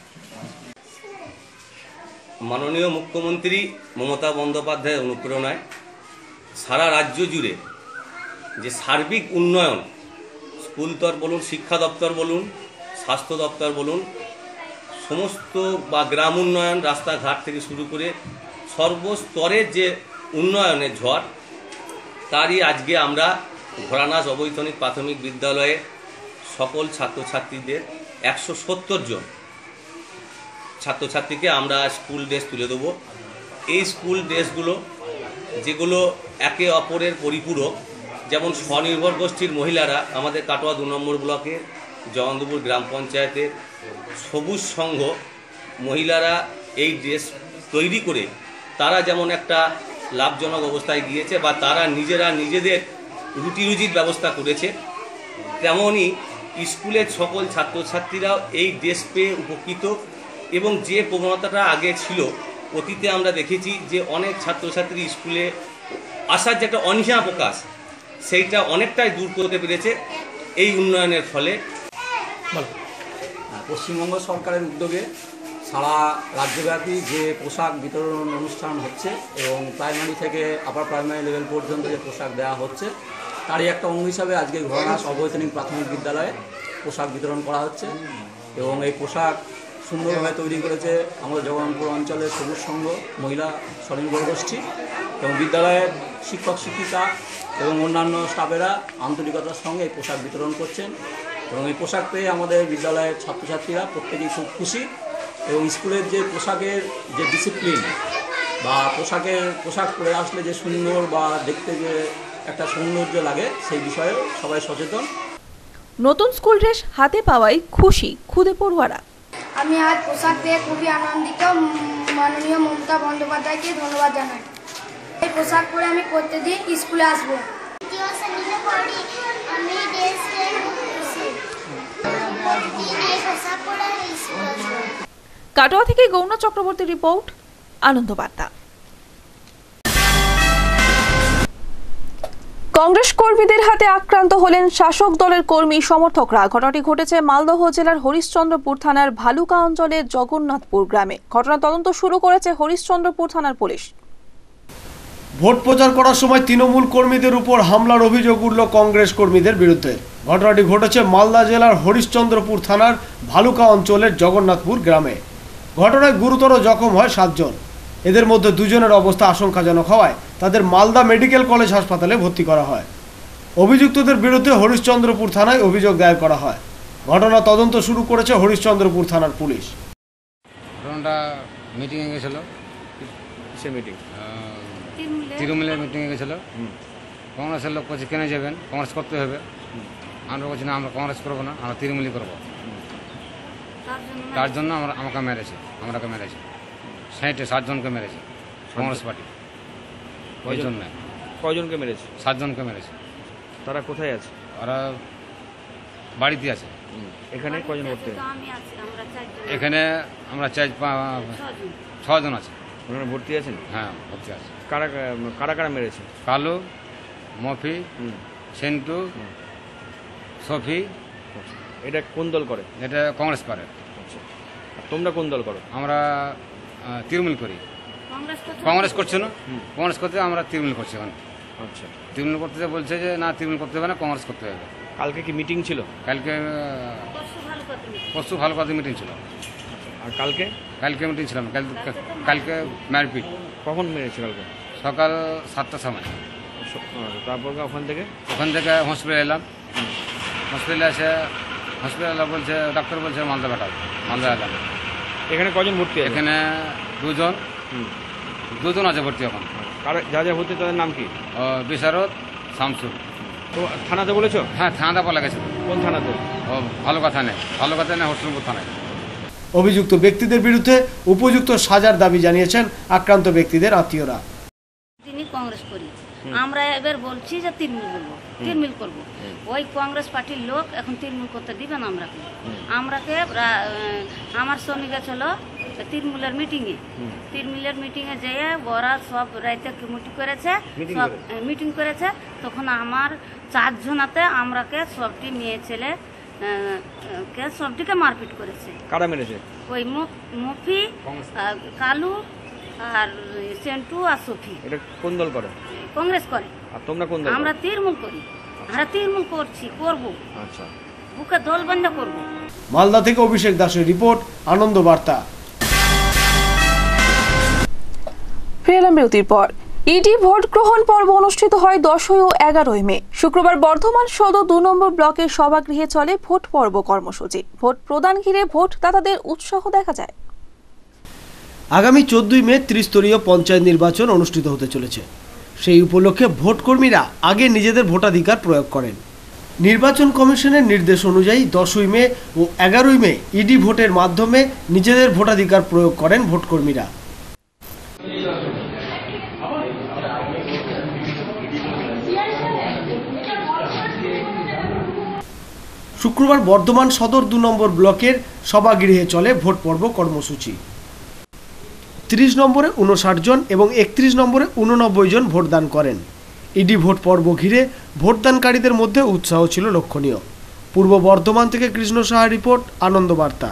মাননীয় মুখ্যমন্ত্রী মমতা বন্দ্যোপাধ্যায়ের অনুপ্রেরণায় সারা রাজ্য জুড়ে যে সার্বিক উন্নয়ন, স্কুল দপ্তর বলুন, শিক্ষা দপ্তর বলুন, স্বাস্থ্য দপ্তর বলুন, সমস্ত বা গ্রাম উন্নয়ন, রাস্তাঘাট থেকে শুরু করে সর্বস্তরের যে উন্নয়নের ঝড়, তারই আজকে আমরা ঘোড়ানাশ অবৈতনিক প্রাথমিক বিদ্যালয়ে সকল ছাত্রছাত্রীদের 170 জন ছাত্রছাত্রীকে আমরা স্কুল ড্রেস তুলে দেবো। এই স্কুল ড্রেসগুলো যেগুলো একে অপরের পরিপূরক, যেমন স্বনির্ভর গোষ্ঠীর মহিলারা আমাদের কাটোয়া 2 নম্বর ব্লকের জগদানন্দপুর গ্রাম পঞ্চায়েতের সবুজ সংঘ মহিলারা এই ড্রেস তৈরি করে তারা যেমন একটা লাভজনক অবস্থায় গিয়েছে বা তারা নিজেরা নিজেদের রুটি রুজির ব্যবস্থা করেছে, তেমনই স্কুলের সকল ছাত্রছাত্রীরাও এই ড্রেস পেয়ে উপকৃত। এবং যে প্রবণতাটা আগে ছিল, অতীতে আমরা দেখেছি যে অনেক ছাত্রছাত্রী স্কুলে আসার যে একটা অনীহা প্রকাশ, সেইটা অনেকটাই দূর করতে পেরেছে এই উন্নয়নের ফলে। পশ্চিমবঙ্গ সরকারের উদ্যোগে সারা রাজ্যব্যাপী যে পোশাক বিতরণ অনুষ্ঠান হচ্ছে এবং প্রাইমারি থেকে আপার প্রাইমারি লেভেল পর্যন্ত যে পোশাক দেওয়া হচ্ছে, তারই একটা অঙ্গ হিসাবে আজকে ঘোড়ানাশ অবৈতনিক প্রাথমিক বিদ্যালয়ে পোশাক বিতরণ করা হচ্ছে। এবং এই পোশাক সুন্দরভাবে তৈরি করেছে আমাদের জগদানন্দপুর অঞ্চলের সবুজ সংঘ মহিলা স্বনির্ভর গোষ্ঠী এবং বিদ্যালয়ের শিক্ষক শিক্ষিকা এবং অন্যান্য স্টাফেরা আন্তরিকতার সঙ্গে এই পোশাক বিতরণ করছেন। এবং এই পোশাক পেয়ে আমাদের বিদ্যালয়ের ছাত্রছাত্রীরা প্রত্যেকেই খুব খুশি। এবং স্কুলের যে পোশাকের যে ডিসিপ্লিন বা পোশাক পরে আসলে যে সুন্দর বা দেখতে যে একটা সৌন্দর্য লাগে, সেই বিষয়ে সবাই সচেতন। নতুন স্কুল ড্রেস হাতে পাওয়ায় খুশি খুদে পড়ুয়ারা। আমি আজ পোশাক পেয়ে খুবই আনন্দিত। মাননীয় মমতা বন্দ্যোপাধ্যায়কে ধন্যবাদ জানাই। এই পোশাক পরে আমি প্রত্যেকদিন স্কুলে আসবো। কাটোয়া থেকে গৌনা চক্রবর্তী রিপোর্ট, আনন্দ বার্তা। কংগ্রেস কর্মীদের হাতে আক্রান্ত হলেন শাসক দলের কর্মী সমর্থকরা। ঘটনাটি ঘটেছে মালদহ জেলার হরিশ্চন্দ্রপুর থানার ভালুকা অঞ্চলের জগন্নাথপুর গ্রামে। ঘটনা তদন্ত শুরু করেছে হরিশ্চন্দ্রপুর থানার পুলিশ। ভোট প্রচার করার সময় তৃণমূল কর্মীদের উপর হামলার অভিযোগ উঠল কংগ্রেস কর্মীদের বিরুদ্ধে। ঘটনাটি ঘটেছে মালদা জেলার হরিশ্চন্দ্রপুর থানার ভালুকা অঞ্চলের জগন্নাথপুর গ্রামে। ঘটনায় গুরুতর জখম হয় 7 জন। এদের মধ্যে 2 জনের অবস্থা আশঙ্কাজনক হওয়ায় তাদের মালদা মেডিকেল কলেজ হাসপাতালে ভর্তি করা হয়। অভিযুক্তদের বিরুদ্ধে হরিশ্চন্দ্রপুর থানায় অভিযোগ দায়ের করা হয়। ঘটনা তদন্ত শুরু করেছে হরিশ্চন্দ্রপুর থানার পুলিশ। ঘটনাটা মিটিংয়ে গেছিল, সে মিটিং তৃণমূলের মিটিংয়ে গেছিল। কংগ্রেসের লোক বলছে কেন যাবেন, কংগ্রেস করতে হবে। আমরা বলছি না, আমরা কংগ্রেস করবো না, আমরা তৃণমূলই করবো। তার জন্য আমাকে মেরেছে 60 জনকে মেরেছে কংগ্রেস পার্টি। ওই জন্য কয়জনকে মেরেছে? 7 জনকে মেরেছে। তারা কোথায় আছে? ওরা বাড়িতে আছে। এখানে কয়জন ভর্তি? এখানে আমরা 6 জন আছে। ওনারা ভর্তি আছেন? হ্যাঁ, ভর্তি আছে। কারা কারা মেরেছে? কালু, মফি, সেন্টু, সফি। এটা কোন দল করে? এটা কংগ্রেস করে। আচ্ছা, তোমরা কোন দল করো? আমরা তৃণমূল করি। কংগ্রেস করছে না, কংগ্রেস করতে আমরা তৃণমূল করছি। এখন আচ্ছা, তৃণমূল করতে বলছে যে না, তৃণমূল করতে হবে না, কংগ্রেস করতে হবে। কালকে কি মিটিং ছিল? কালকে পরশু ভালো কথা মিটিং ছিল। আর কালকে মিটিং ছিলাম। কালকে মারপিট। কখন মেরেছে? কালকে সকাল 7টার সময়। তারপর ওখান থেকে হসপিটালে এলাম। হসপিটালে এসে হসপিটালে বলছে, ডাক্তার বলছে মালদা পাঠাবো। মালদা এলাম। এখানে কজন ভর্তি? এখানে দুজন আছে ভর্তি এখন। যা যা ভর্তি তাদের নাম কি? বিশারদ, শামসুল। তো থানাতে বলেছো? হ্যাঁ, থানাতে বলা গেছে। কোন থানাতে? ভালো কথা নেই হোসেনপুর থানায়। অভিযুক্ত ব্যক্তিদের বিরুদ্ধে উপযুক্ত সাজার দাবি জানিয়েছেন আক্রান্ত ব্যক্তিদের আত্মীয়রা। তিনি কংগ্রেস করি, আমরা এবার বলছি যে তৃণমূল করবো। ওই কংগ্রেস পার্টির লোক এখন তৃণমূল করতে দিবেন আমরাকে। আমার সঙ্গে গেছিল তৃণমূলের মিটিংয়ে যেয়ে ওরা সব রাইতে মিটিং করেছে। তখন আমার 4 জনাতে আমরাকে সবটি মেয়ে ছেলে সবটিকে মারপিট করেছে। কারা মেরেছে? ওই মফি, কালু আর সেন্টু আর সফি। এটা কোন দল করে? কংগ্রেস করে। আর তোমরা কোন দল? আমরা তৃণমূল করি। আমরা তৃণমূল করবো। আচ্ছা, বুকে দল বন্ধ করবো। মালদা থেকে অভিষেক দাসের রিপোর্ট, আনন্দ বার্তা। ফেরাম বিরতির পর ইডি ভোট গ্রহণ পর্ব অনুষ্ঠিত হয় 10 ও 11 মে। শুক্রবার বর্ধমান সদর 2 নম্বর ব্লকের সভাগৃহে চলে ভোট পর্ব কর্মসূচি। ভোট প্রদান ঘিরে ভোটদাতাদের উৎসাহ দেখা যায়। আগামী 14 মে ত্রিস্তরীয় পঞ্চায়েত নির্বাচন অনুষ্ঠিত হতে চলেছে। সেই উপলক্ষে ভোটকর্মীরা আগে নিজেদের ভোটাধিকার প্রয়োগ করেন। নির্বাচন কমিশনের নির্দেশ অনুযায়ী 10 মে ও 11 মে ইডি ভোটের মাধ্যমে নিজেদের ভোটাধিকার প্রয়োগ করেন ভোটকর্মীরা। শুক্রবার বর্ধমান সদর 2 নম্বর ব্লকের সভাগৃহে চলে ভোট পর্ব কর্মসূচি। 30 নম্বরে 59 জন এবং 31 নম্বরে 89 জন ভোটদান করেন। ইডি ভোট পর্ব ঘিরে ভোটদানকারীদের মধ্যে উৎসাহ ছিল লক্ষণীয়। পূর্ব বর্ধমান থেকে কৃষ্ণ সাহা রিপোর্ট, আনন্দ বার্তা।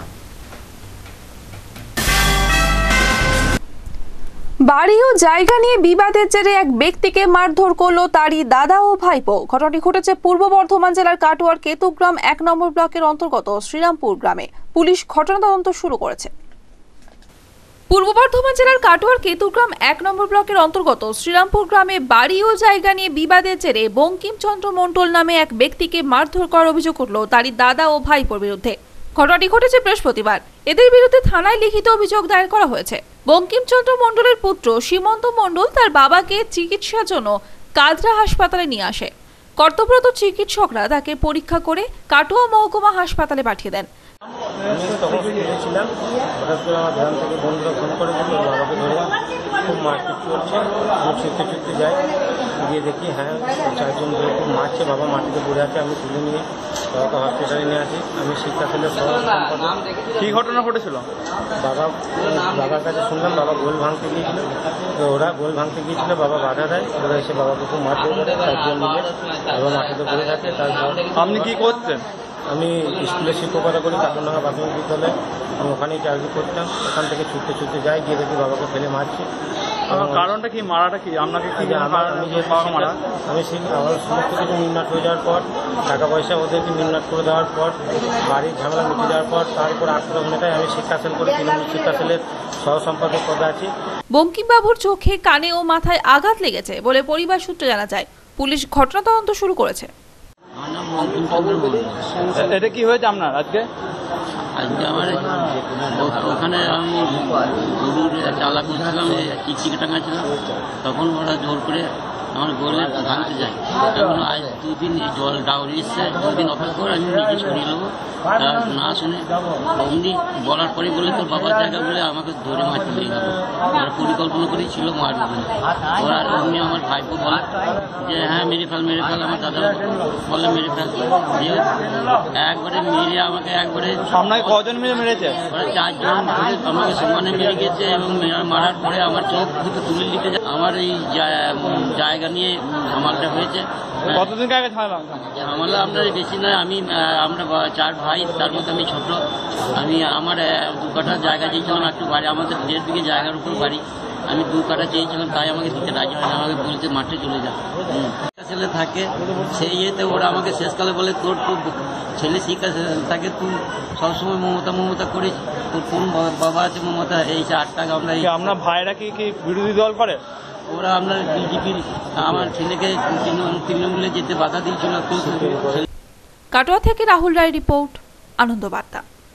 বাড়ি ও জায়গা নিয়ে বিবাদের জেরে এক ব্যক্তিকে মারধর করলো তারই দাদা ও ভাইপো। ঘটনাটি ঘটেছে পূর্ব বর্ধমান জেলার কাটোয়ার কেতুগ্রাম 1 নম্বর ব্লকের অন্তর্গত শ্রীরামপুর গ্রামে। পুলিশ ঘটনা তদন্ত শুরু করেছে। পূর্ব বর্ধমান জেলার কাটোয়ার কেতুগ্রাম 1 নম্বর ব্লকের অন্তর্গত শ্রীরামপুর গ্রামে বাড়ি ও জায়গা নিয়ে বিবাদের জেরে বঙ্কিমচন্দ্র মণ্ডল নামে এক ব্যক্তিকে মারধর করার অভিযোগ উঠল তারই দাদা ও ভাইপোর বিরুদ্ধে। ঘটনাটি ঘটেছে বৃহস্পতিবার। এদের বিরুদ্ধে থানায় লিখিত অভিযোগ দায়ের করা হয়েছে। বঙ্কিমচন্দ্র মণ্ডলের পুত্র সীমন্ত মণ্ডল তার বাবাকে চিকিৎসার জন্য কাদরা হাসপাতালে নিয়ে আসে। কর্তব্যরত চিকিৎসকরা তাকে পরীক্ষা করে কাটোয়া মহকুমা হাসপাতালে পাঠিয়ে দেন। আমি তখন ছিলাম, হঠাৎ করে আমার গ্রাম থেকে বন্ধুরা ফোন করে দিল বাবাকে ধরে খুব মারপিট চলছে। আমি ছুটতে যাই, গিয়ে দেখি হ্যাঁ 4 জন ধরে খুব মারছে। বাবা মাটিতে পড়ে আছে। আমি তুলে নিয়ে বাবাকে হসপিটালে নিয়ে আসি। আমি শিক্ষা ছেলের কি ঘটনা ঘটেছিল? বাবার কাছে শুনলাম বাবা গোল ভাঙতে গিয়েছিল। তো ওরা গোল ভাঙতে গিয়েছিল, বাবা বাধা দেয়। ওরা এসে বাবাকে খুব মারতে করে 4 জন মিলে বাবা মাটিতে পড়ে থাকে। তারপর আপনি কি করতেন? আমি স্কুলে শিক্ষকতা করি, কাকুনডাঙ্গা প্রাথমিক বিদ্যালয়ে। আমি ওখানেই চাকরি করতাম। ওখান থেকে ছুটতে যাই, গিয়ে দেখি বাবাকে ফেলে মারছি। কারণটা কি? মারাটা কি? আপনাকে কি? আমার সমস্ত কিছু নির্নাট হয়ে যাওয়ার পর, টাকা পয়সা ওদেরকে নির্নাট করে দেওয়ার পর, বাড়ির ঝামেলা মিটে যাওয়ার পর, তারপর 8 ঘন্টায় আমি শিক্ষা সেল করে তৃণমূল শিক্ষা সেলের সহ সম্পাদক পদে আছি। বঙ্কিমবাবুর চোখে, কানে ও মাথায় আঘাত লেগেছে বলে পরিবার সূত্রে জানা যায়। পুলিশ ঘটনা তদন্ত শুরু করেছে। এটা কি হয়েছে আপনার আজকে? আজকে আমার ওখানে আমি গরুর চালা করছিলাম, চিকচিকে টাঙাছিলাম। তখন ওরা জোর করে আমার গোলে ভাঙতে যায়। এখন আজ 2 দিন জল ডাউরি এসছে, 2 দিন অপেক্ষা করে আমি নিজে সরিয়ে নেবো। তা না শুনে অমনি বলার পরে বলে তোর বাবার জায়গা বলে আমাকে ধরে মারতে দিয়ে গেল। ওরা পরিকল্পনা করেই ছিল মারবে বলে। ওরা অমনি আমার ভাইপো বলে যে হ্যাঁ মেরে ফেল। আমার দাদা বলে মেরে ফেল। একবারে মেরে আমাকে একবারে। আপনাকে কজন মিলে মেরেছে? ওরা 4 জন আমাকে সমানে মেরে গেছে এবং মারার পরে আমার চোখ থেকে তুলে নিতে আমার এই জায়গা নিয়ে ঝামেলাটা হয়েছে। কতদিন আগে ঝামেলা আমরা বেশি নয়, আমরা 4 ভাই, তার মধ্যে আমি ছোট। আমি আমার 2 কাঠা জায়গা দিয়েছিলাম একটু বাড়ি, আমাদের 1.5 বিঘে জায়গার উপর বাড়ি। আমি 2 কাটা চেয়েছিলাম, তাই আমাকে দিতে রাজি হয় না, আমাকে বলছে মাঠে চলে যা। ছেলে থাকে সেই ইয়েতে ওরা আমাকে শেষকালে বলে তোর তো ছেলে শিক্ষা থাকে, তুই সবসময় মমতা করিস, তোর কোন বাবা আছে মমতা, এই 8 টাকা আমরা। আপনার ভাইরা কি বিরোধী দল করে? ওরা আপনার বিজেপির আমার ছেলেকে তৃণমূলে যেতে বাধা দিয়েছিল। কাটোয়া থেকে রাহুল রায় রিপোর্ট, আনন্দ বার্তা।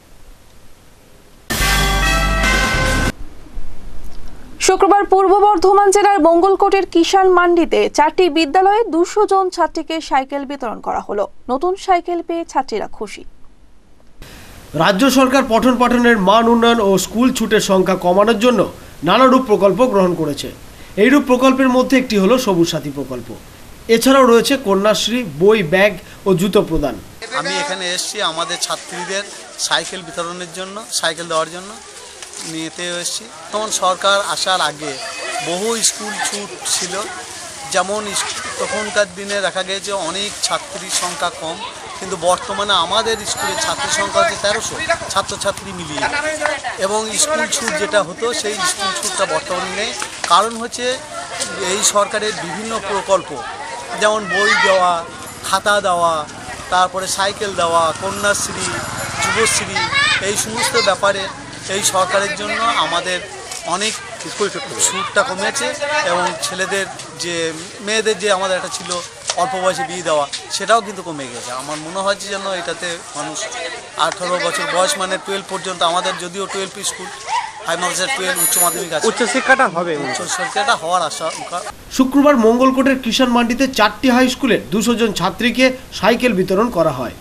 শুক্রবার পূর্ব বর্ধমান জেলার মঙ্গলকোটের কিষাণ মান্ডিতে 4টি বিদ্যালয়ে 200 জন ছাত্রীকে সাইকেল বিতরণ করা হলো। নতুন সাইকেল পেয়ে ছাত্রীরা খুশি। রাজ্য সরকার পঠন পাঠনের মান উন্নয়ন ও স্কুল ছুটের সংখ্যা কমানোর জন্য নানারূপ প্রকল্প গ্রহণ করেছে। এইরূপ প্রকল্পের মধ্যে একটি হলো সবুজ সাথী প্রকল্প। এছাড়াও রয়েছে কন্যাশ্রী, বই, ব্যাগ ও জুতো প্রদান। আমি এখানে এসেছি আমাদের ছাত্রীদের সাইকেল বিতরণের জন্য, সাইকেল দেওয়ার জন্য নিতে এসেছি। তখন সরকার আসার আগে বহু স্কুল ছুট ছিল, যেমন তখনকার দিনে দেখা গেছে অনেক ছাত্রীর সংখ্যা কম, কিন্তু বর্তমানে আমাদের স্কুলের ছাত্রীর সংখ্যা হচ্ছে 1300 ছাত্রছাত্রী মিলিয়ে, এবং স্কুল ছুট যেটা হতো সেই স্কুল ছুটটা বর্তমানে নেই। কারণ হচ্ছে এই সরকারের বিভিন্ন প্রকল্প, যেমন বই দেওয়া, খাতা দেওয়া, তারপরে সাইকেল দেওয়া, কন্যাশ্রী, যুবশ্রী, এই সমস্ত ব্যাপারে এই সরকারের জন্য আমাদের অনেক ছুটটা কমেছে, এবং ছেলেদের যে মেয়েদের যে আমাদের একটা ছিল অল্প বয়সে বিয়ে দেওয়া, সেটাও কিন্তু কমে গেছে। আমার মনে হয় যেন এটাতে মানুষ 18 বছর বয়স মানে 12 পর্যন্ত, আমাদের যদিও 12 স্কুল, 12 উচ্চ মাধ্যমিক আছে, উচ্চশিক্ষাটা হবে, উচ্চশিক্ষাটা হওয়ার আশা। শুক্রবার মঙ্গলকোটের কিষাণ মান্ডিতে 4টি হাই স্কুলের 200 জন ছাত্রীকে সাইকেল বিতরণ করা হয়।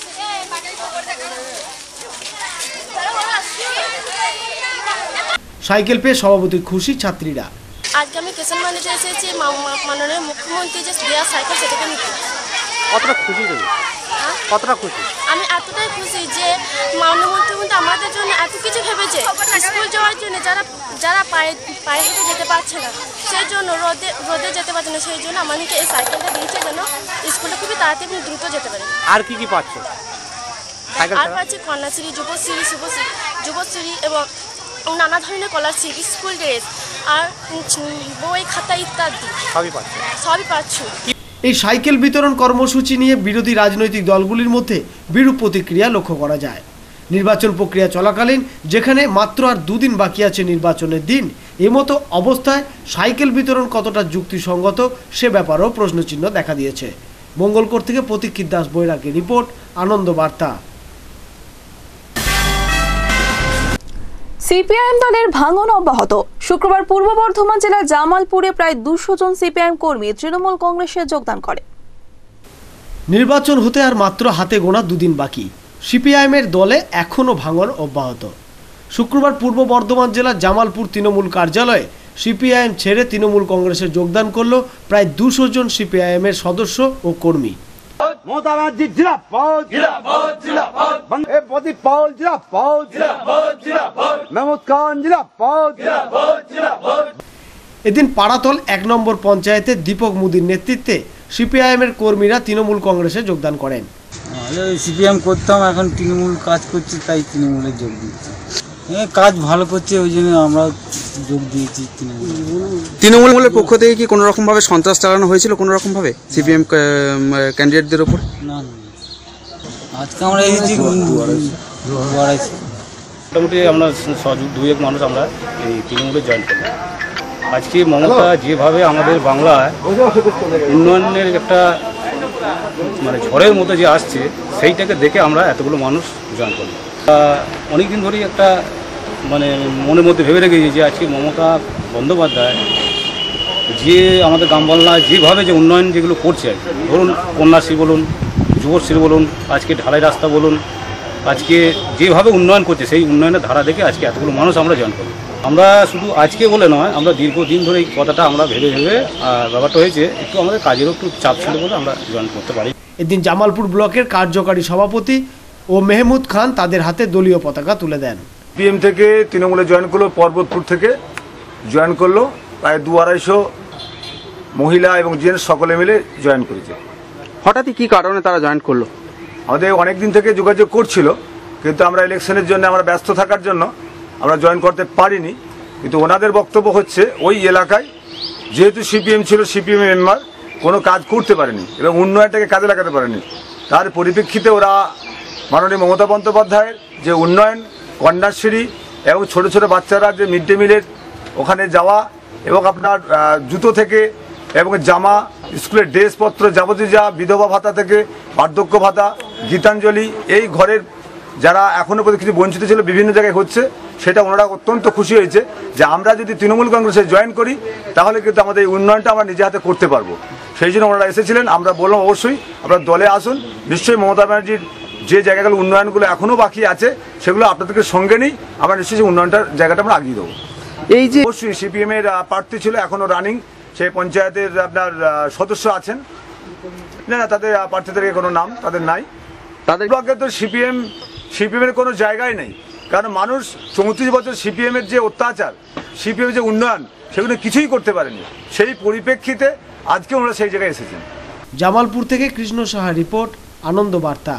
সাইকেল পেয়ে সভাপতি খুশি ছাত্রীরা। আজকে আমি কিষাণ মান্ডিতে এসেছি মাননীয় মুখ্যমন্ত্রী যে দেওয়া সাইকেল সেটাকে নিতে। কতটা খুশি তুমি? কতটা খুশি? আমি এতটাই খুশি যে মাননীয় মুখ্যমন্ত্রী আমাদের জন্য এত কিছু ভেবেছে। স্কুল যাওয়ার জন্য যারা পায়ে হেঁটে যেতে পারছে না, সেই জন্য রোদে যেতে পারছে না, সেই জন্য আমাদেরকে এই সাইকেলটা দিয়েছে যেন স্কুলে খুবই তাড়াতাড়ি দ্রুত যেতে পারে। আর কি কি পাচ্ছ? আর পাচ্ছি কন্যাশ্রী, যুবশ্রী এবং নানা ধরনের স্কলারশিপ, স্কুল ড্রেস আর বই, খাতা ইত্যাদি সবই পাচ্ছি। এই সাইকেল বিতরণ কর্মসূচি নিয়ে বিরোধী রাজনৈতিক দলগুলির মধ্যে বিরূপ প্রতিক্রিয়া লক্ষ্য করা যায়। নির্বাচন প্রক্রিয়া চলাকালীন যেখানে মাত্র আর 2 দিন বাকি আছে নির্বাচনের দিন, এমতো অবস্থায় সাইকেল বিতরণ কতটা যুক্তিসঙ্গত সে ব্যাপারেও প্রশ্নচিহ্ন দেখা দিয়েছে। মঙ্গলকোট থেকে প্রতীক্ষিত দাস বৈরাগীর রিপোর্ট, আনন্দ বার্তা। সিপিআইএম দলের ভাঙন অব্যাহত। শুক্রবার পূর্ব বর্ধমান জেলার জামালপুরে প্রায় 200 জন সিপিআইএম কর্মী তৃণমূল কংগ্রেসে যোগদান করে। নির্বাচন হতে আর মাত্র হাতে গোনা 2 দিন বাকি। সিপিআইএমের দলে এখনও ভাঙন অব্যাহত। শুক্রবার পূর্ব বর্ধমান জেলার জামালপুর তৃণমূল কার্যালয়ে সিপিআইএম ছেড়ে তৃণমূল কংগ্রেসে যোগদান করল প্রায় 200 জন সিপিআইএমের সদস্য ও কর্মী। এদিন পাড়াতল 1 নম্বর পঞ্চায়েতে দীপক মুদির নেতৃত্বে সিপিআইএমের কর্মীরা তৃণমূল কংগ্রেসে যোগদান করেন। সিপিএম করতাম, এখন তৃণমূল কাজ করছে তাই তৃণমূলে যোগ দিচ্ছি। কাজ ভালো করছে ওই জন্য আমরা যোগ দিয়েছি তৃণমূলের পক্ষ থেকে কি কোনো রকম ভাবে সন্ত্রাস চালানো হয়েছিল কোনো রকম ভাবে সিপিএম ক্যান্ডিডেটদের উপর? না, আজকে আমরা এসেছি মোটামুটি আমরা 2-1 মানুষ আমরা এই তৃণমূলে জয়েন করলাম। আজকে মমতা যেভাবে আমাদের বাংলায় উন্নয়নের একটা মানে ঝড়ের মতো যে আসছে, সেইটাকে দেখে আমরা এতগুলো মানুষ জয়েন করলাম। অনেকদিন ধরেই একটা মানে মনের মধ্যে ভেবে রেখেছি যে আজকে মমতা বন্দ্যোপাধ্যায় যে আমাদের গ্রামবাংলায় যেভাবে যে উন্নয়ন যেগুলো করছে, ধরুন কন্যাশ্রী বলুন, যুবশ্রী বলুন, আজকে ঢালাই রাস্তা বলুন, আজকে যেভাবে উন্নয়ন করছে সেই উন্নয়নের ধারা দেখে আজকে এতগুলো মানুষ আমরা জয়েন করি। আমরা শুধু আজকে বলে নয়, আমরা দীর্ঘদিন ধরে এই কথাটা আমরা ভেবে ব্যাপারটা হয়েছে, একটু আমাদের কাজেরও একটু চাপ ছিল বলে আমরা জয়েন করতে পারি। এদিন জামালপুর ব্লকের কার্যকারী সভাপতি ও মেহমুদ খান তাদের হাতে দলীয় পতাকা তুলে দেন। পিএম থেকে তৃণমূলে জয়েন করলো, পর্বতপুর থেকে জয়েন করলো, প্রায় 200-250 মহিলা এবং জেন্টস সকলে মিলে জয়েন করেছে। হঠাৎই কি কারণে তারা জয়েন করলো? আমাদের অনেক দিন থেকে যোগাযোগ করছিল, কিন্তু আমরা ইলেকশনের জন্য আমরা ব্যস্ত থাকার জন্য আমরা জয়েন করতে পারিনি। কিন্তু ওনাদের বক্তব্য হচ্ছে ওই এলাকায় যেহেতু সিপিএম ছিল, সিপিএম মেম্বার কোনো কাজ করতে পারেনি এবং উন্নয়নটাকে কাজে লাগাতে পারেনি। তার পরিপ্রেক্ষিতে ওরা মাননীয় মমতা বন্দ্যোপাধ্যায়ের যে উন্নয়ন, কন্যাশ্রী এবং ছোট ছোট বাচ্চারা যে মিড ডে মিলের ওখানে যাওয়া এবং আপনার জুতো থেকে এবং জামা, স্কুলের ড্রেসপত্র, যাবতীয় যা বিধবা ভাতা থেকে বার্ধক্য ভাতা, গীতাঞ্জলি, এই ঘরের যারা এখনও পর্যন্ত কিছু বঞ্চিত ছিল বিভিন্ন জায়গায় হচ্ছে, সেটা ওনারা অত্যন্ত খুশি হয়েছে যে আমরা যদি তৃণমূল কংগ্রেসে জয়েন করি তাহলে কিন্তু আমাদের এই উন্নয়নটা আমরা নিজে হাতে করতে পারবো। সেই জন্য ওনারা এসেছিলেন। আমরা বললাম অবশ্যই আপনারা দলে আসুন, নিশ্চয়ই মমতা ব্যানার্জির যে জায়গাগুলো উন্নয়নগুলো এখনও বাকি আছে সেগুলো আপনাদেরকে সঙ্গে নিই, আমরা নিশ্চয়ই উন্নয়নটার জায়গাটা আমরা আগিয়ে দেবো। এই যে অবশ্যই সিপিএমের প্রার্থী ছিল, এখনও রানিং, সেই পঞ্চায়েতের আপনার সদস্য আছেন না, তাদের প্রার্থীদের কোনো নাম তাদের নাই। তাদের ব্লকে তো সিপিএমের কোনো জায়গায় নেই, কারণ মানুষ 34 বছর সিপিএমের যে অত্যাচার, সিপিএমের যে উন্নয়ন, সেগুলো কিছুই করতে পারেনি। সেই পরিপ্রেক্ষিতে আজকে ওনারা সেই জায়গায় এসেছেন। জামালপুর থেকে কৃষ্ণ সাহা রিপোর্ট, আনন্দ বার্তা।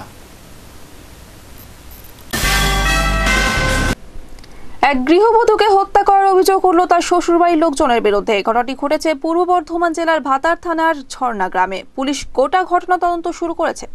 এক গৃহবধূকে হত্যা করার অভিযোগ উঠল তার শ্বশুরবাড়ির লোকজনের বিরুদ্ধে। ঘটনাটি ঘটেছে পূর্ব বর্ধমান জেলার ভাতার থানার ঝর্ণা গ্রামে। পুলিশ গোটা ঘটনা তদন্ত শুরু করেছে।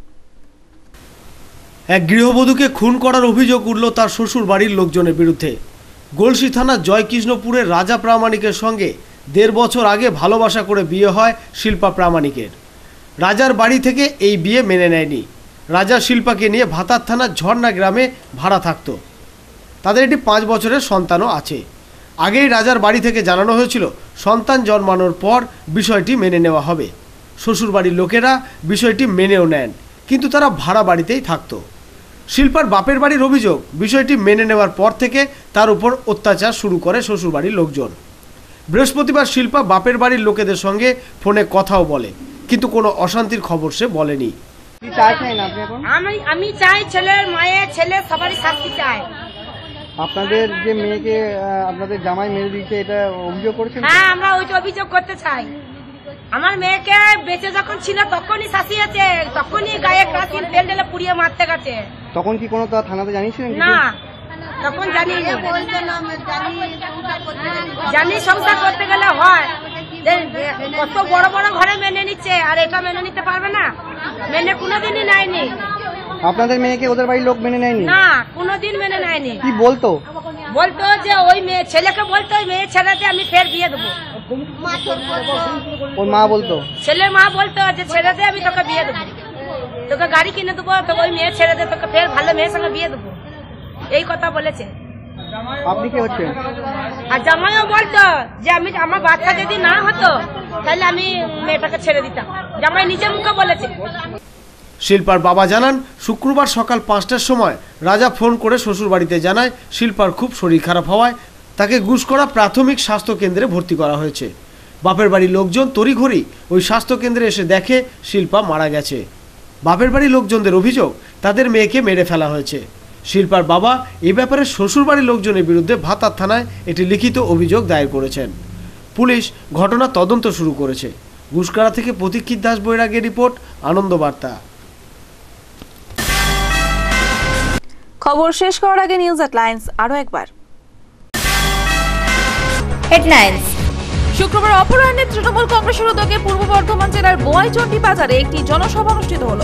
এক গৃহবধূকে খুন করার অভিযোগ উঠল তার শ্বশুর বাড়ির লোকজনের বিরুদ্ধে। গলসি থানার জয়কৃষ্ণপুরের রাজা প্রামাণিকের সঙ্গে 1.5 বছর আগে ভালোবাসা করে বিয়ে হয় শিল্পা প্রামাণিকের। রাজার বাড়ি থেকে এই বিয়ে মেনে নেয়নি। রাজা শিল্পাকে নিয়ে ভাতার থানার ঝর্ণা গ্রামে ভাড়া থাকত। তাদের একটি 5 বছরের সন্তানও আছে। আগেই রাজার বাড়ি থেকে জানানো হয়েছিল সন্তান জন্মানোর পর বিষয়টি মেনে নেওয়া হবে। শ্বশুরবাড়ির লোকেরা বিষয়টি মেনেও নেন, কিন্তু তারা ভাড়া বাড়িতেই থাকতো। শিল্পার বাপের বাড়ির অভিযোগ, বিষয়টি মেনে নেওয়ার পর থেকে তার উপর অত্যাচার শুরু করে শ্বশুরবাড়ির লোকজন। বৃহস্পতিবার শিল্পা বাপের বাড়ির লোকেদের সঙ্গে ফোনে কথাও বলে, কিন্তু কোনো অশান্তির খবর সে বলেনি। আমি চাই ছেলের মায়ের ছেলে সবারই শাস্তি চাই। আপনাদের যে মেয়েকে আপনাদের জামাই মেরে দিয়েছে, এটা অভিযোগ করেছেন? হ্যাঁ, আমরা ওইটা অভিযোগ করতে চাই। আমার মেয়েকে বেঁচে যখন ছিল তখনই শাসিয়েছে, তখনই গায়ে কেরোসিন তেল ঢেলে পুড়িয়ে মারতে গেছে। তখন কি কোনো থানাতে জানিয়েছিলেন? না, তখন জানি সংসার করতে গেলে হয়, কত বড় বড় ঘরে মেনে নিচ্ছে, আর এটা মেনে নিতে পারবে না? মেনে কোনোদিনই নেয়নি। আপনাদের মেয়েকে ওদের বাড়ির লোক মেনে নেয়নি? না, কোনোদিন মেনে নেয়নি। কি বলতো? বলতো যে ওই মেয়ে ছেলেকে বলতো ওই মেয়ে ছেলেতে আমি ফের বিয়ে দেবো। ওর মা বলতো? ছেলের মা বলতো যে ছেলেতে আমি তোকে বিয়ে দেবো, তোকে গাড়ি কিনে দেবো, তোকে ওই মেয়ে ছেড়ে দে, তোকে ফের ভালো মেয়ের সঙ্গে বিয়ে দেবো, এই কথা বলেছে। আপনি কি হচ্ছেন? আর জামাইও বলতো যে আমি আমার বাচ্চা যদি না হতো তাহলে আমি মেয়েটাকে ছেড়ে দিতাম। জামাই নিজের মুখে বলেছে। শিল্পার বাবা জানান, শুক্রবার সকাল 5টার সময় রাজা ফোন করে শ্বশুরবাড়িতে জানায় শিল্পার খুব শরীর খারাপ হওয়ায় তাকে গুসকরা প্রাথমিক স্বাস্থ্য কেন্দ্রে ভর্তি করা হয়েছে। বাপের বাড়ির লোকজন তড়িঘড়ি ওই স্বাস্থ্য কেন্দ্রে এসে দেখে শিল্পা মারা গেছে। বাপের বাড়ির লোকজনদের অভিযোগ তাদের মেয়েকে মেরে ফেলা হয়েছে। শিল্পার বাবা এই ব্যাপারে শ্বশুরবাড়ির লোকজনের বিরুদ্ধে ভাতার থানায় একটি লিখিত অভিযোগ দায়ের করেছেন। পুলিশ ঘটনা তদন্ত শুরু করেছে। গুসকরা থেকে প্রতীক্ষিত দাস বৈরাগের রিপোর্ট, আনন্দ বার্তা। খবর শেষ করার আগে নিউজ হেডলাইন্স আরো একবার। হেডলাইন্স। শুক্রবার অপরাহ্নে তৃণমূল কংগ্রেসের উদ্যোগে পূর্ব বর্ধমান জেলার বোয়াইচন্ডী বাজারে একটি জনসভা অনুষ্ঠিত হলো।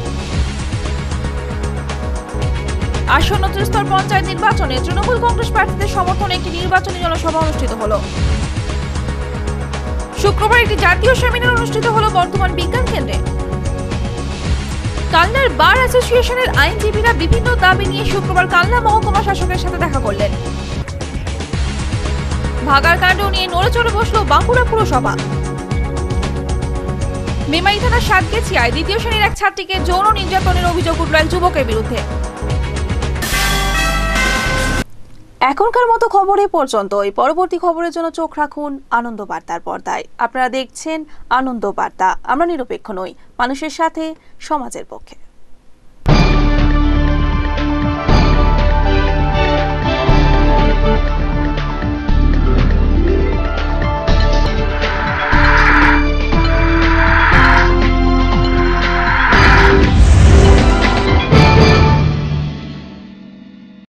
আসন্ন ত্রিস্তর পঞ্চায়েত নির্বাচনে তৃণমূল কংগ্রেস প্রার্থীদের সমর্থনে একটি নির্বাচনী জনসভা অনুষ্ঠিত হলো। শুক্রবার একটি জাতীয় সেমিনার অনুষ্ঠিত হলো বর্ধমান বিজ্ঞান কেন্দ্রে। কালনার বার অ্যাসোসিয়েশনের আইনজীবীরা বিভিন্ন দাবি নিয়ে শুক্রবার কালনা মহকুমা শাসকের সাথে দেখা করলেন। ভাগার কাণ্ড নিয়ে নড়েচড়ে বসল বাঁকুড়া পুরসভা। মেমারি থানার সাতগেছিয়ায় 2য় শ্রেণীর এক ছাত্রীকে যৌন নির্যাতনের অভিযোগ উঠল এক যুবকের বিরুদ্ধে। এখনকার মতো খবর এ পর্যন্তই। পরবর্তী খবরের জন্য চোখ রাখুন আনন্দ বার্তার পর্দায়। আপনারা দেখছেন আনন্দ বার্তা। আমরা নিরপেক্ষ নই, মানুষের সাথে, সমাজের পক্ষে।